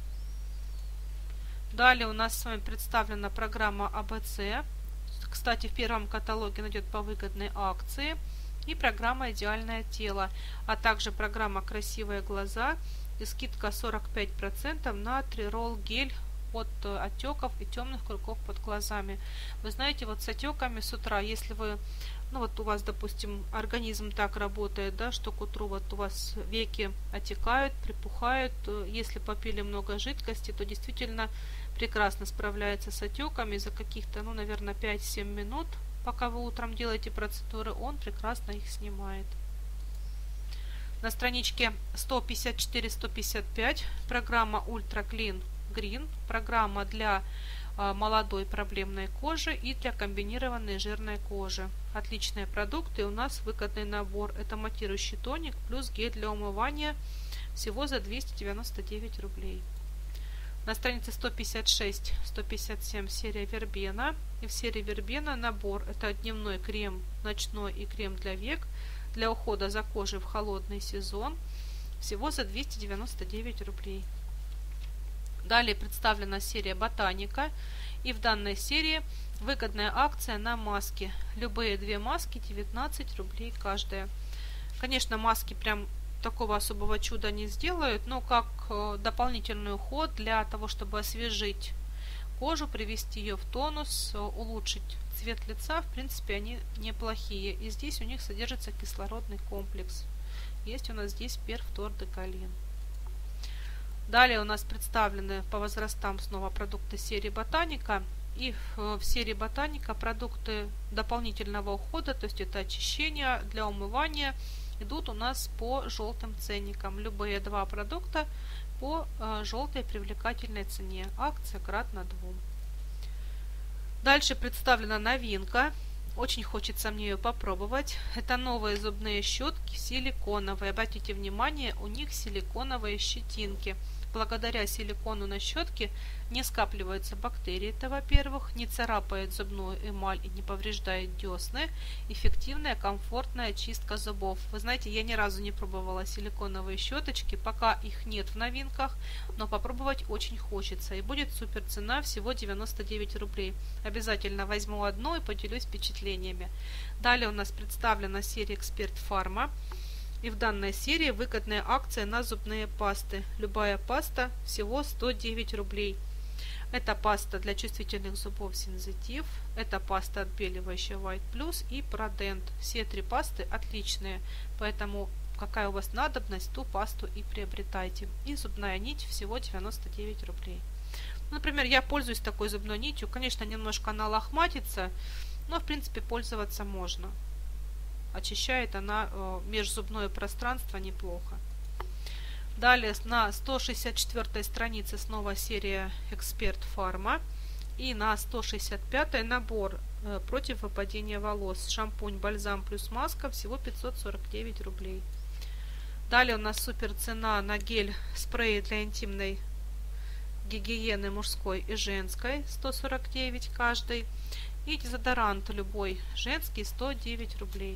Далее у нас с вами представлена программа АБЦ. Кстати, в первом каталоге найдет по выгодной акции. И программа «Идеальное тело», а также программа «Красивые глаза» и скидка 45% на трирол гель от отеков и темных кругов под глазами. Вы знаете, вот с отеками с утра, если вы, ну вот у вас, допустим, организм так работает, да, что к утру вот у вас веки отекают, припухают, если попили много жидкости, то действительно прекрасно справляется с отеками за каких-то, ну, наверное, 5-7 минут. Пока вы утром делаете процедуры, он прекрасно их снимает. На страничке 154-155 программа Ultra Clean Green, программа для молодой проблемной кожи и для комбинированной жирной кожи. Отличные продукты, у нас выгодный набор. Это матирующий тоник плюс гель для умывания, всего за 299 рублей. На странице 156-157 серия Вербена. И в серии Вербена набор. Это дневной крем ночной и крем для век для ухода за кожей в холодный сезон. Всего за 299 рублей. Далее представлена серия Ботаника. И в данной серии выгодная акция на маски. Любые две маски 19 рублей каждая. Конечно, маски прям такого особого чуда не сделают, но как дополнительный уход для того, чтобы освежить кожу, привести ее в тонус, улучшить цвет лица, в принципе, они неплохие. И здесь у них содержится кислородный комплекс. Есть у нас здесь перфтордекалин. Далее у нас представлены по возрастам снова продукты серии Ботаника. И в серии Ботаника продукты дополнительного ухода, то есть это очищение для умывания, идут у нас по желтым ценникам. Любые два продукта по желтой привлекательной цене. Акция кратно 2. Дальше представлена новинка. Очень хочется мне ее попробовать. Это новые зубные щетки силиконовые. Обратите внимание, у них силиконовые щетинки. Благодаря силикону на щетке не скапливаются бактерии, это во-первых, не царапает зубную эмаль и не повреждает десны. Эффективная, комфортная чистка зубов. Вы знаете, я ни разу не пробовала силиконовые щеточки, пока их нет в новинках, но попробовать очень хочется. И будет супер цена, всего 99 рублей. Обязательно возьму одну и поделюсь впечатлениями. Далее у нас представлена серия Эксперт Фарма. И в данной серии выгодная акция на зубные пасты. Любая паста всего 109 рублей. Это паста для чувствительных зубов Сензитив. Это паста отбеливающая White Plus и Prodent. Все три пасты отличные. Поэтому какая у вас надобность, ту пасту и приобретайте. И зубная нить всего 99 рублей. Например, я пользуюсь такой зубной нитью. Конечно, немножко она лохматится, но в принципе пользоваться можно. Очищает она межзубное пространство неплохо. Далее на 164 странице снова серия Эксперт Фарма. И на 165 набор против выпадения волос. Шампунь, бальзам плюс маска всего 549 рублей. Далее у нас супер цена на гель спрей для интимной гигиены мужской и женской. 149 каждый. И дезодорант любой женский 109 рублей.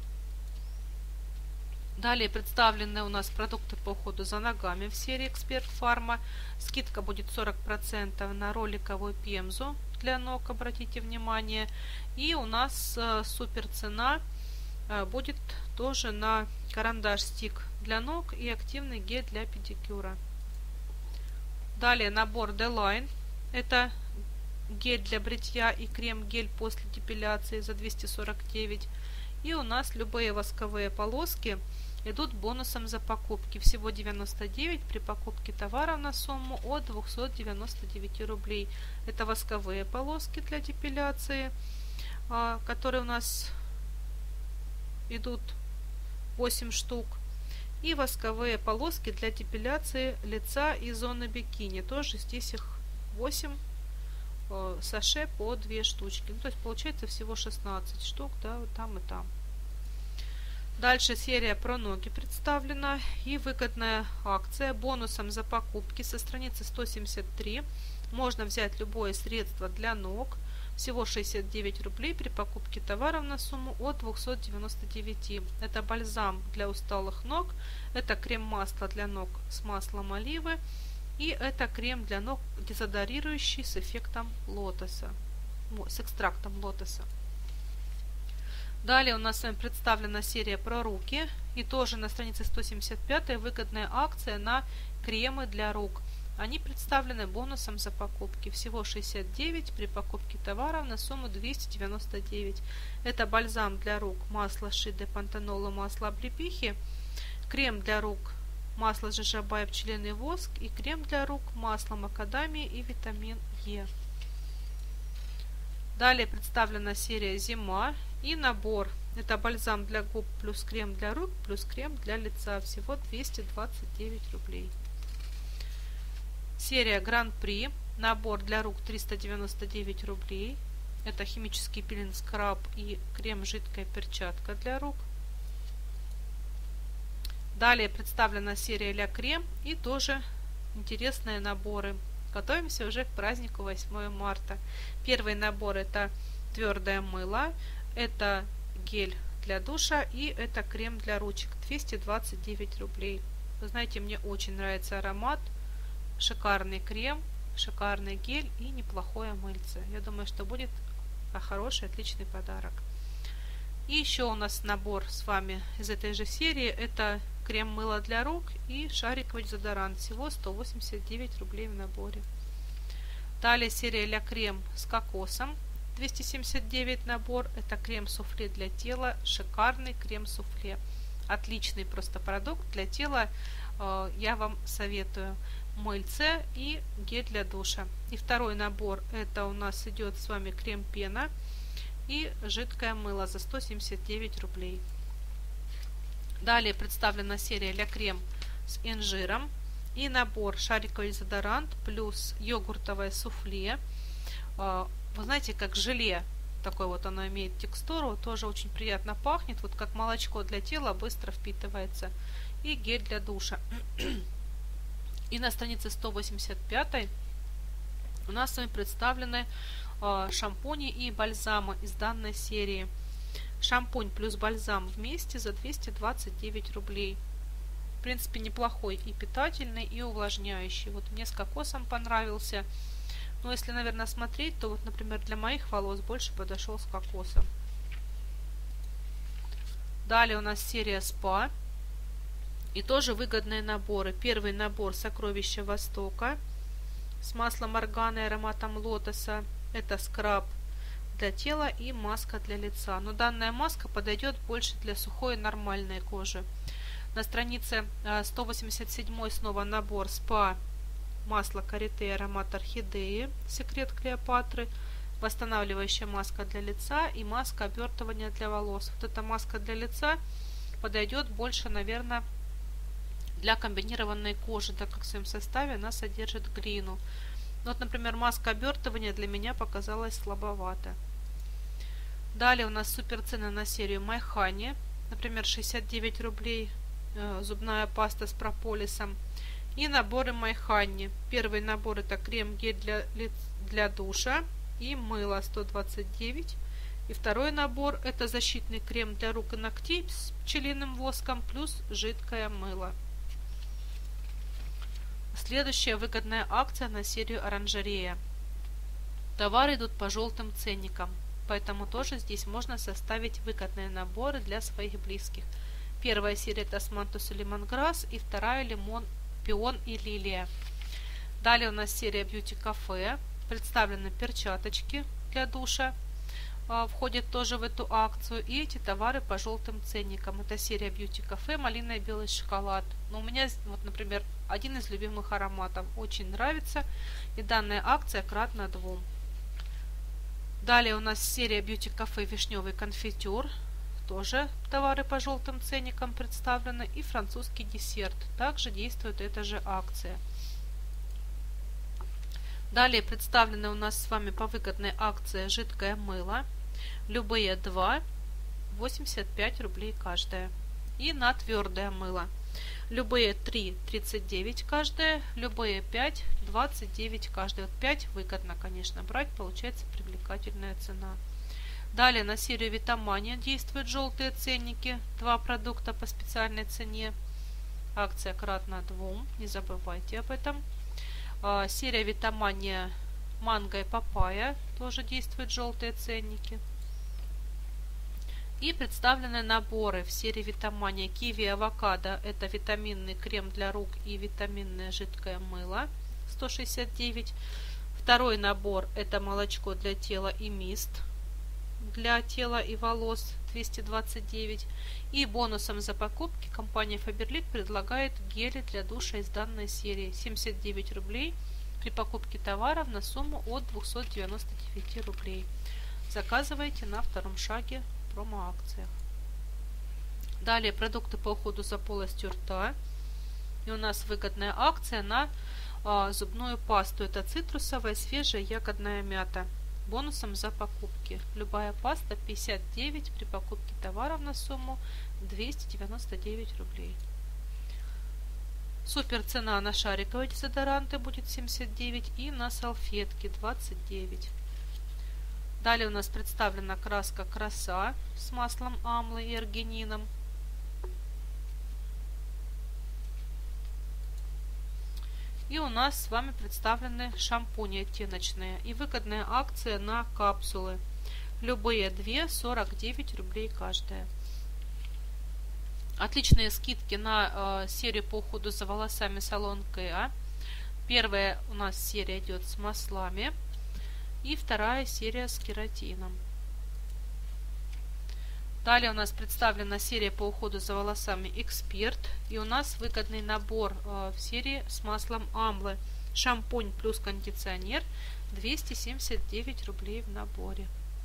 Далее представлены у нас продукты по уходу за ногами в серии Эксперт Фарма. Скидка будет 40% на роликовую пемзу для ног, обратите внимание. И у нас супер цена будет тоже на карандаш-стик для ног и активный гель для педикюра. Далее набор D-Line. Это гель для бритья и крем-гель после депиляции за 249. И у нас любые восковые полоски идут бонусом за покупки. Всего 99 при покупке товара на сумму от 299 рублей. Это восковые полоски для депиляции, которые у нас идут 8 штук. И восковые полоски для депиляции лица и зоны бикини. Тоже здесь их 8 саше по 2 штучки. Ну, то есть получается всего 16 штук, да, вот там и там. Дальше серия про ноги представлена и выгодная акция бонусом за покупки со страницы 173. Можно взять любое средство для ног, всего 69 рублей при покупке товаров на сумму от 299. Это бальзам для усталых ног, это крем-масло для ног с маслом оливы и это крем для ног дезодорирующий с эффектом лотоса, с экстрактом лотоса. Далее у нас с вами представлена серия про руки и тоже на странице 175 выгодная акция на кремы для рук. Они представлены бонусом за покупки. Всего 69 при покупке товаров на сумму 299. Это бальзам для рук, масло шиде пантенол и масло облепихи, крем для рук, масло жожоба и пчелиный воск и крем для рук, масло макадамии и витамин Е. Далее представлена серия «Зима» и набор. Это бальзам для губ плюс крем для рук плюс крем для лица. Всего 229 рублей. Серия Гран-при. Набор для рук 399 рублей. Это химический пилинг-скраб и крем жидкая перчатка для рук. Далее представлена серия Ля Крем и тоже интересные наборы. Готовимся уже к празднику 8 марта. Первый набор это твердое мыло, это гель для душа и это крем для ручек. 229 рублей. Вы знаете, мне очень нравится аромат. Шикарный крем, шикарный гель и неплохое мыльце. Я думаю, что будет хороший, отличный подарок. И еще у нас набор с вами из этой же серии. Это крем-мыло для рук и шариковый дезодорант. Всего 189 рублей в наборе. Далее серия Ля Крем с кокосом. 279 набор. Это крем-суфле для тела. Шикарный крем-суфле. Отличный просто продукт для тела. Я вам советую. Мыльце и гель для душа. И второй набор. Это у нас идет с вами крем-пена и жидкое мыло за 179 рублей. Далее представлена серия Ля Крем с инжиром и набор шариковый дезодорант плюс йогуртовое суфле. Вы знаете, как желе, такой вот оно имеет текстуру, тоже очень приятно пахнет, вот как молочко для тела, быстро впитывается. И гель для душа. И на странице 185 у нас с вами представлены шампуни и бальзамы из данной серии. Шампунь плюс бальзам вместе за 229 рублей. В принципе, неплохой и питательный, и увлажняющий. Вот мне с кокосом понравился. Но если, наверное, смотреть, то вот, например, для моих волос больше подошел с кокосом. Далее у нас серия спа. И тоже выгодные наборы. Первый набор «Сокровища Востока» с маслом органа и ароматом лотоса. Это скраб для тела и маска для лица. Но данная маска подойдет больше для сухой и нормальной кожи. На странице 187 снова набор спа, масло карите и аромат орхидеи, секрет Клеопатры, восстанавливающая маска для лица и маска обертывания для волос. Вот эта маска для лица подойдет больше, наверное, для комбинированной кожи, так как в своем составе она содержит глину. Вот, например, маска обертывания для меня показалась слабовато. Далее у нас супер цены на серию Майхани. Например, 69 рублей зубная паста с прополисом. И наборы Майхани. Первый набор это крем-гель для душа и мыло 129. И второй набор это защитный крем для рук и ногтей с пчелиным воском плюс жидкое мыло. Следующая выгодная акция на серию оранжерея. Товары идут по желтым ценникам, поэтому тоже здесь можно составить выгодные наборы для своих близких. Первая серия это османтус и лемонграсс, и вторая лимон, пион и лилия. Далее у нас серия Beauty Cafe. Представлены перчаточки для душа. Входят тоже в эту акцию. И эти товары по желтым ценникам. Это серия Beauty Cafe, малиновый белый шоколад. Но у меня, вот, например, один из любимых ароматов. Очень нравится. И данная акция кратно 2. Далее у нас серия Beauty Cafe вишневый конфитюр. Тоже товары по желтым ценникам представлены. И французский десерт. Также действует эта же акция. Далее представлены у нас с вами по выгодной акции жидкое мыло. Любые 2, 85 рублей каждая. и на твердое мыло. Любые 3 – 39 каждая, любые 5 – 29 каждая. Вот 5 выгодно, конечно, брать, получается привлекательная цена. Далее на серию Витамания действуют желтые ценники. 2 продукта по специальной цене. Акция кратно 2, не забывайте об этом. Серия Витамания манго и папайя, тоже действуют желтые ценники. И представлены наборы в серии Витамания киви и авокадо. Это витаминный крем для рук и витаминное жидкое мыло 169. Второй набор это молочко для тела и мист для тела и волос 229. И бонусом за покупки компания Faberlic предлагает гели для душа из данной серии 79 рублей при покупке товаров на сумму от 299 рублей. Заказывайте на втором шаге в промо-акциях. Далее продукты по уходу за полостью рта. И у нас выгодная акция на зубную пасту. Это цитрусовая, свежая ягодная мята. Бонусом за покупки. Любая паста 59 при покупке товаров на сумму 299 рублей. Супер цена на шариковые дезодоранты будет 79 и на салфетки 29. Далее у нас представлена краска Краса с маслом амлы и аргинином. И у нас с вами представлены шампуни оттеночные и выгодная акция на капсулы. Любые 2 – 49 рублей каждая. Отличные скидки на серию по уходу за волосами салон Кеа. Первая у нас серия идет с маслами. И вторая серия с кератином. Далее у нас представлена серия по уходу за волосами Эксперт. И у нас выгодный набор в серии с маслом амлы. Шампунь плюс кондиционер 279 рублей в наборе.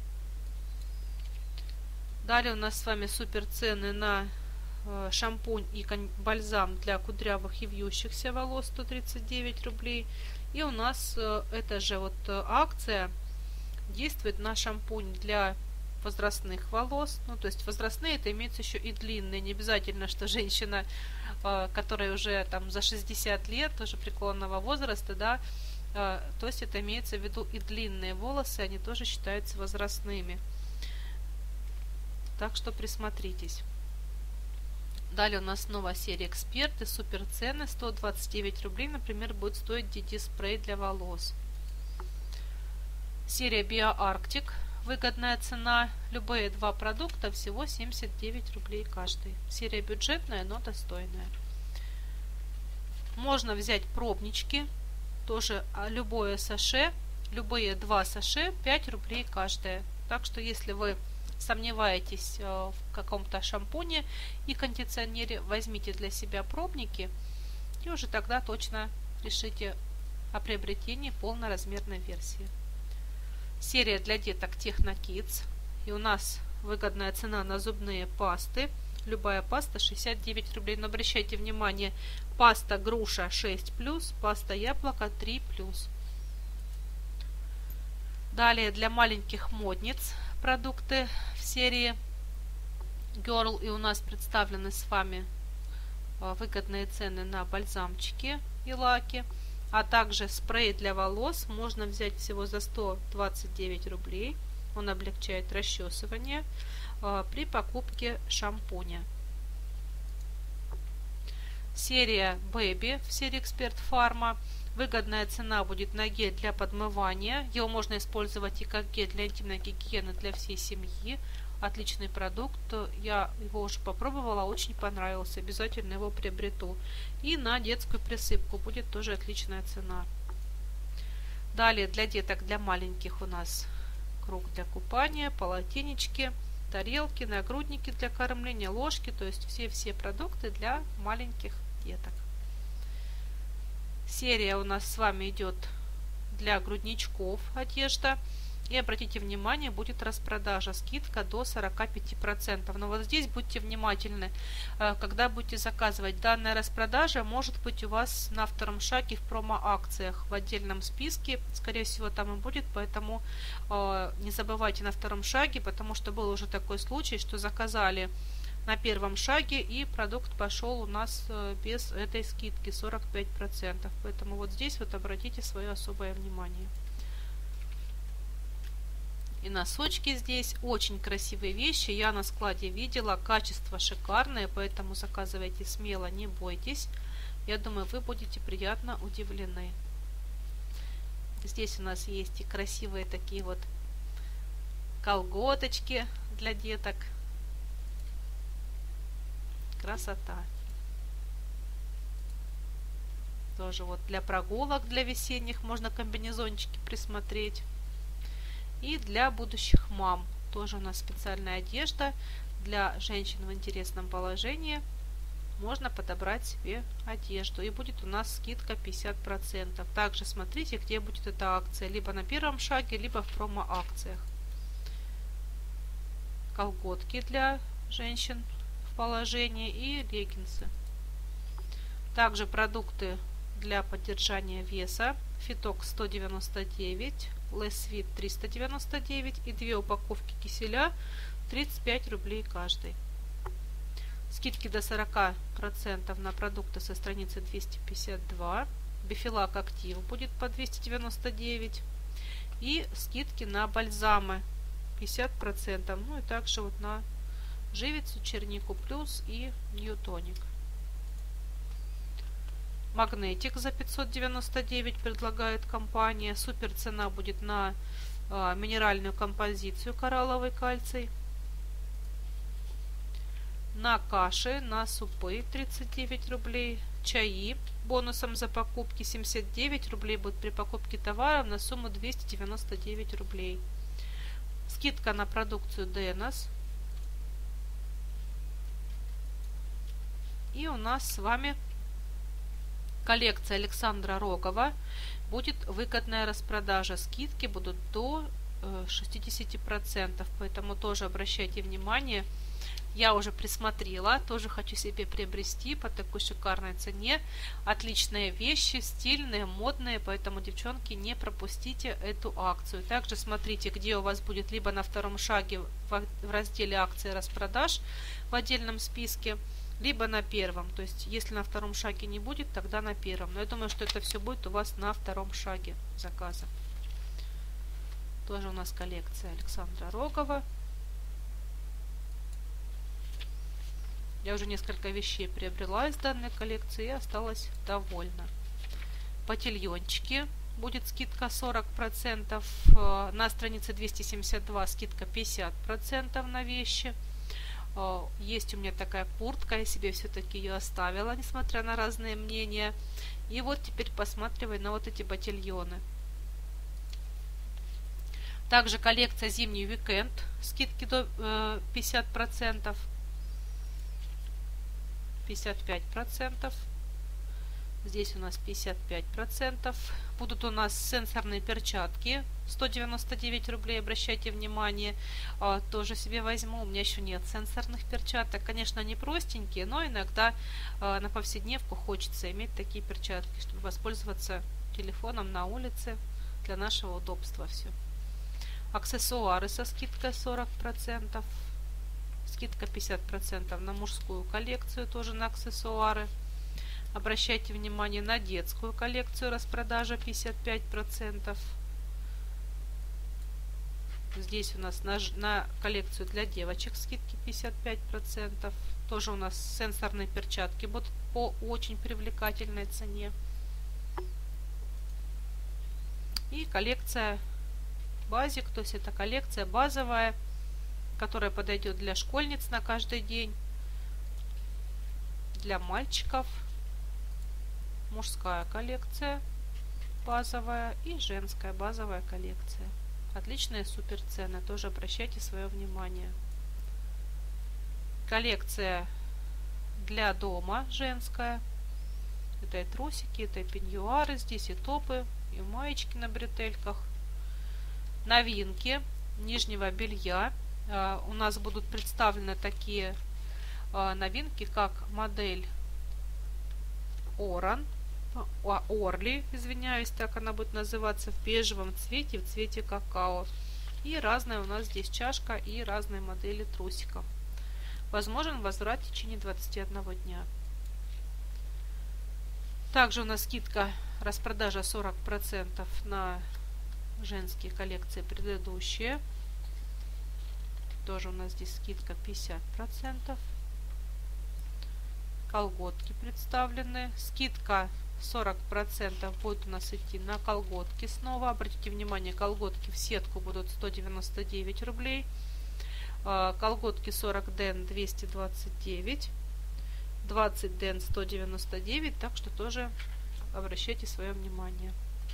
Далее у нас с вами супер цены на шампунь и бальзам для кудрявых и вьющихся волос 139 рублей. И у нас эта же вот акция действует на шампунь для возрастных волос. Ну, то есть возрастные, это имеется еще и длинные. Не обязательно, что женщина, которая уже там за 60 лет, тоже преклонного возраста, да, то есть это имеется в виду и длинные волосы, они тоже считаются возрастными. Так что присмотритесь. Далее у нас снова серия Эксперты, супер цены, 129 рублей, например, будет стоить DD спрей для волос. Серия BioArctic, выгодная цена, любые 2 продукта, всего 79 рублей каждый. Серия бюджетная, но достойная. Можно взять пробнички, тоже любое саше, любые 2 саше, 5 рублей каждое. Так что если вы сомневаетесь в каком-то шампуне и кондиционере, возьмите для себя пробники и уже тогда точно решите о приобретении полноразмерной версии. Серия для деток Techno Kids. И у нас выгодная цена на зубные пасты. Любая паста 69 рублей. Но обращайте внимание, паста груша 6+, паста яблоко 3+. Далее для маленьких модниц продукты в серии Girl. И у нас представлены с вами выгодные цены на бальзамчики и лаки. А также спрей для волос можно взять всего за 129 рублей. Он облегчает расчесывание при покупке шампуня. Серия Baby в серии Эксперт Фарма. Выгодная цена будет на гель для подмывания. Его можно использовать и как гель для интимной гигиены для всей семьи. Отличный продукт. Я его уже попробовала, очень понравился. Обязательно его приобрету. И на детскую присыпку будет тоже отличная цена. Далее для деток, для маленьких у нас круг для купания, полотенечки, тарелки, нагрудники для кормления, ложки. То есть все продукты для маленьких деток. Серия у нас с вами идет для грудничков одежда. И обратите внимание, будет распродажа, скидка до 45%. Но вот здесь будьте внимательны, когда будете заказывать. Данная распродажа может быть у вас на втором шаге в промо-акциях в отдельном списке. Скорее всего, там и будет, поэтому не забывайте на втором шаге, потому что был уже такой случай, что заказали на первом шаге, и продукт пошел у нас без этой скидки 45%. Поэтому вот здесь вот обратите свое особое внимание. И носочки здесь очень красивые вещи. Я на складе видела, качество шикарное, поэтому заказывайте смело, не бойтесь. Я думаю, вы будете приятно удивлены. Здесь у нас есть и красивые такие вот колготочки для деток. Красота. Тоже вот для прогулок, для весенних можно комбинезончики присмотреть. И для будущих мам тоже у нас специальная одежда для женщин в интересном положении. Можно подобрать себе одежду, и будет у нас скидка 50%. Также смотрите, где будет эта акция, либо на первом шаге, либо в промо-акциях. Колготки для женщин в положении и леггинсы. Также продукты для поддержания веса. Фиток 199, Less Fit 399 и 2 упаковки киселя 35 рублей каждый. Скидки до 40% на продукты со страницы 252. Бифилак Актив будет по 299. И скидки на бальзамы 50%. Ну и также вот на живицу, чернику плюс и ньютоник. Магнетик за 599 предлагает компания. Супер цена будет на минеральную композицию коралловый кальций. На каши, на супы 39 рублей. Чаи бонусом за покупки 79 рублей будет при покупке товаров на сумму 299 рублей. Скидка на продукцию Денос. И у нас с вами коллекция Александра Рогова. Будет выгодная распродажа. Скидки будут до 60%. Поэтому тоже обращайте внимание. Я уже присмотрела, тоже хочу себе приобрести по такой шикарной цене. Отличные вещи, стильные, модные, поэтому, девчонки, не пропустите эту акцию. Также смотрите, где у вас будет либо на втором шаге в разделе акции распродаж в отдельном списке, либо на первом. То есть, если на втором шаге не будет, тогда на первом. Но я думаю, что это все будет у вас на втором шаге заказа. Тоже у нас коллекция Александра Рогова. Я уже несколько вещей приобрела из данной коллекции и осталась довольна. Ботильончики. Будет скидка 40%. На странице 272 скидка 50% на вещи. Есть у меня такая куртка. Я себе все-таки ее оставила, несмотря на разные мнения. И вот теперь посматриваю на вот эти ботильоны. Также коллекция зимний уикенд. Скидки до 50%. 55%. Здесь у нас 55%. Будут у нас сенсорные перчатки 199 рублей. Обращайте внимание. Тоже себе возьму. У меня еще нет сенсорных перчаток. Конечно, они простенькие, но иногда на повседневку хочется иметь такие перчатки, чтобы воспользоваться телефоном на улице для нашего удобства. Все. Аксессуары со скидкой 40%. Скидка 50% на мужскую коллекцию, тоже на аксессуары. Обращайте внимание на детскую коллекцию, распродажа 55%. Здесь у нас на коллекцию для девочек скидки 55%. Тоже у нас сенсорные перчатки будут по очень привлекательной цене. И коллекция базик, то есть это коллекция базовая, которая подойдет для школьниц на каждый день, для мальчиков, мужская коллекция базовая и женская базовая коллекция. Отличные супер цены, тоже обращайте свое внимание. Коллекция для дома женская. Это и трусики, это и пеньюары, здесь и топы, и маечки на бретельках. Новинки нижнего белья. У нас будут представлены такие новинки, как модель Орли, извиняюсь, так она будет называться, в бежевом цвете, в цвете какао. И разная у нас здесь чашка и разные модели трусиков. Возможен возврат в течение 21 дня. Также у нас скидка, распродажа 40% на женские коллекции предыдущие. Тоже у нас здесь скидка 50%. Колготки представлены. Скидка 40% будет у нас идти на колготки снова. Обратите внимание, колготки в сетку будут 199 рублей. Колготки 40 ден 229. 20 ден 199. Так что тоже обращайте свое внимание.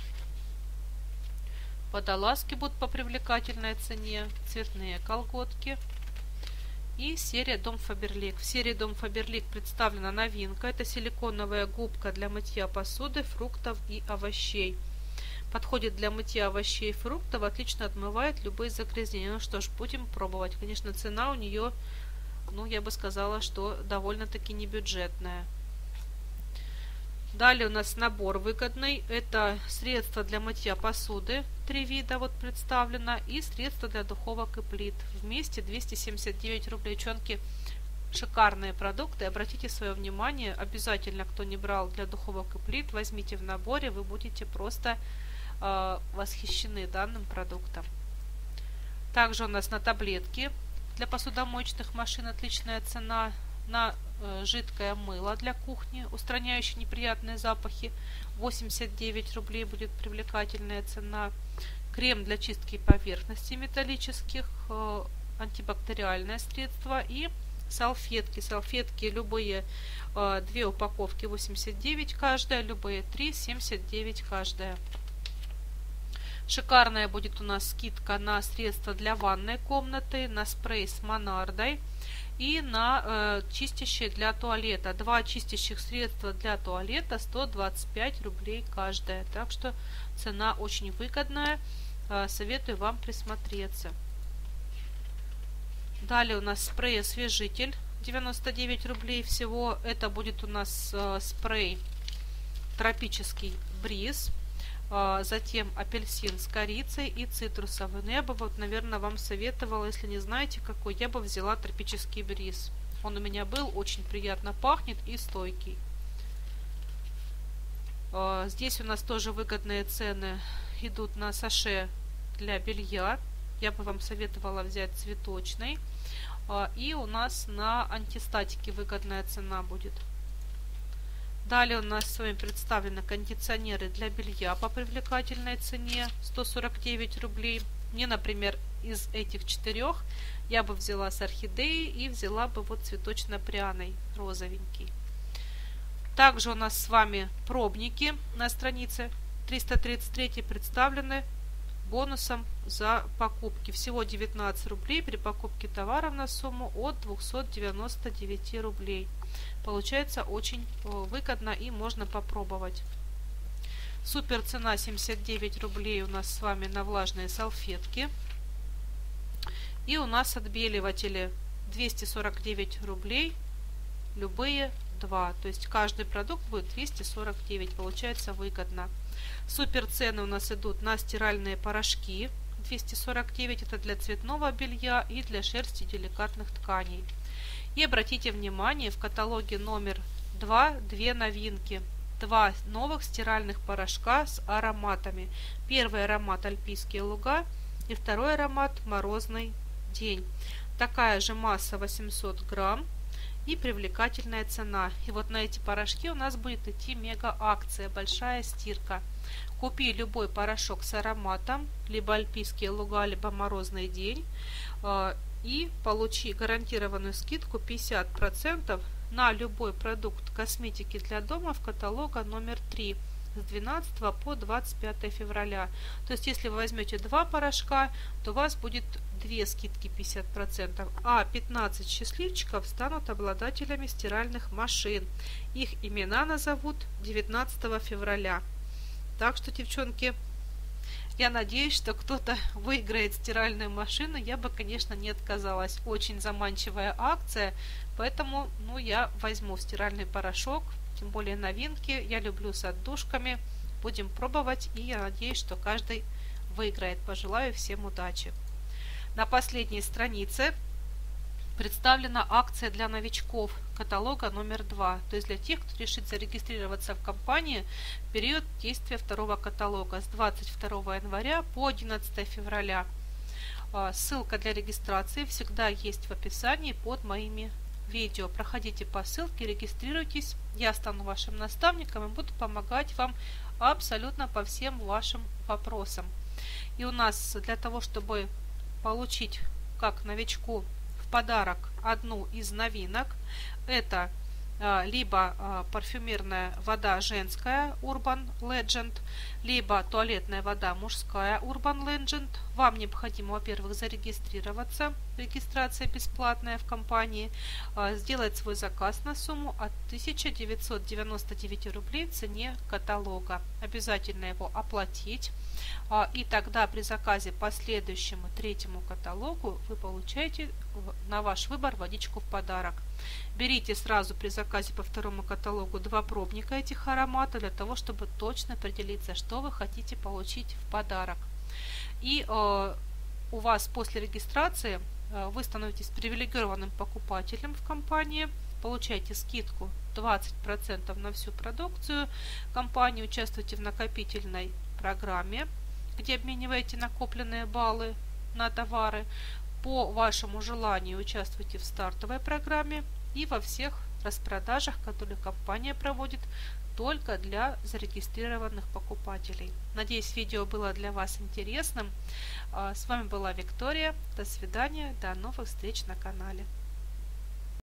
Водолазки будут по привлекательной цене. Цветные колготки. И серия Дом Фаберлик. В серии Дом Фаберлик представлена новинка. Это силиконовая губка для мытья посуды, фруктов и овощей. Подходит для мытья овощей и фруктов, отлично отмывает любые загрязнения. Ну что ж, будем пробовать. Конечно, цена у нее, ну, я бы сказала, что довольно-таки небюджетная. Далее у нас набор выгодный. Это средство для мытья посуды. 3 вида вот представлено. И средство для духовок и плит. Вместе 279 рублей. Девчонки, шикарные продукты. Обратите свое внимание. Обязательно, кто не брал для духовок и плит, возьмите в наборе. Вы будете просто восхищены данным продуктом. Также у нас на таблетки для посудомоечных машин отличная цена. На жидкое мыло для кухни, устраняющее неприятные запахи, 89 рублей будет привлекательная цена. Крем для чистки поверхностей металлических, антибактериальное средство и салфетки. Салфетки любые, 2 упаковки 89 каждая, любые 3 79 каждая. Шикарная будет у нас скидка на средства для ванной комнаты, на спрей с Монардой и на чистящие для туалета. 2 чистящих средства для туалета 125 рублей каждая. Так что цена очень выгодная. Советую вам присмотреться. Далее у нас спрей-освежитель 99 рублей всего. Это будет у нас спрей тропический бриз. Затем апельсин с корицей и цитрусовый. Но я бы вот, наверное, вам советовала, если не знаете какой, я бы взяла тропический бриз. Он у меня был, очень приятно пахнет и стойкий. Здесь у нас тоже выгодные цены идут на саше для белья. Я бы вам советовала взять цветочный. И у нас на антистатике выгодная цена будет. Далее у нас с вами представлены кондиционеры для белья по привлекательной цене 149 рублей. Мне, например, из этих 4 я бы взяла с орхидеей и взяла бы вот цветочно-пряный, розовенький. Также у нас с вами пробники на странице 333 представлены бонусом за покупки. Всего 19 рублей при покупке товаров на сумму от 299 рублей. Получается очень выгодно и можно попробовать. Супер цена 79 рублей у нас с вами на влажные салфетки. И у нас отбеливатели 249 рублей, любые 2. То есть каждый продукт будет 249. Получается выгодно. Супер цены у нас идут на стиральные порошки. 249 это для цветного белья и для шерсти деликатных тканей. И обратите внимание, в каталоге номер 2 две новинки. 2 новых стиральных порошка с ароматами. Первый аромат Альпийские луга и второй аромат Морозный день. Такая же масса 800 грамм и привлекательная цена. И вот на эти порошки у нас будет идти мега акция, большая стирка. Купи любой порошок с ароматом, либо Альпийские луга, либо Морозный день, и получи гарантированную скидку 50% на любой продукт косметики для дома в каталога номер 3 с 12 по 25 февраля. То есть, если вы возьмете 2 порошка, то у вас будет 2 скидки 50%, а 15 счастливчиков станут обладателями стиральных машин. Их имена назовут 19 февраля. Так что, девчонки, я надеюсь, что кто-то выиграет стиральную машину. Я бы, конечно, не отказалась. Очень заманчивая акция, поэтому я возьму стиральный порошок, тем более новинки. Я люблю с отдушками. Будем пробовать, и я надеюсь, что каждый выиграет. Пожелаю всем удачи. На последней странице представлена акция для новичков каталога номер 2, то есть для тех, кто решит зарегистрироваться в компании в период действия второго каталога с 22 января по 11 февраля. Ссылка для регистрации всегда есть в описании под моими видео. Проходите по ссылке, регистрируйтесь, я стану вашим наставником и буду помогать вам абсолютно по всем вашим вопросам. И у нас для того, чтобы получить как новичку в подарок одну из новинок, это либо парфюмерная вода женская Urban Legend, либо туалетная вода мужская Urban Legend. Вам необходимо, во-первых, зарегистрироваться, регистрация бесплатная в компании, сделать свой заказ на сумму от 1999 рублей в цене каталога. Обязательно его оплатить, и тогда при заказе по следующему третьему каталогу вы получаете на ваш выбор водичку в подарок. Берите сразу при заказе по второму каталогу 2 пробника этих ароматов для того, чтобы точно определиться, что вы хотите получить в подарок. И у вас после регистрации вы становитесь привилегированным покупателем в компании, получаете скидку 20% на всю продукцию компании, участвуете в накопительной программе, где обмениваете накопленные баллы на товары. По вашему желанию участвуйте в стартовой программе и во всех распродажах, которые компания проводит только для зарегистрированных покупателей. Надеюсь, видео было для вас интересным. С вами была Виктория. До свидания. До новых встреч на канале.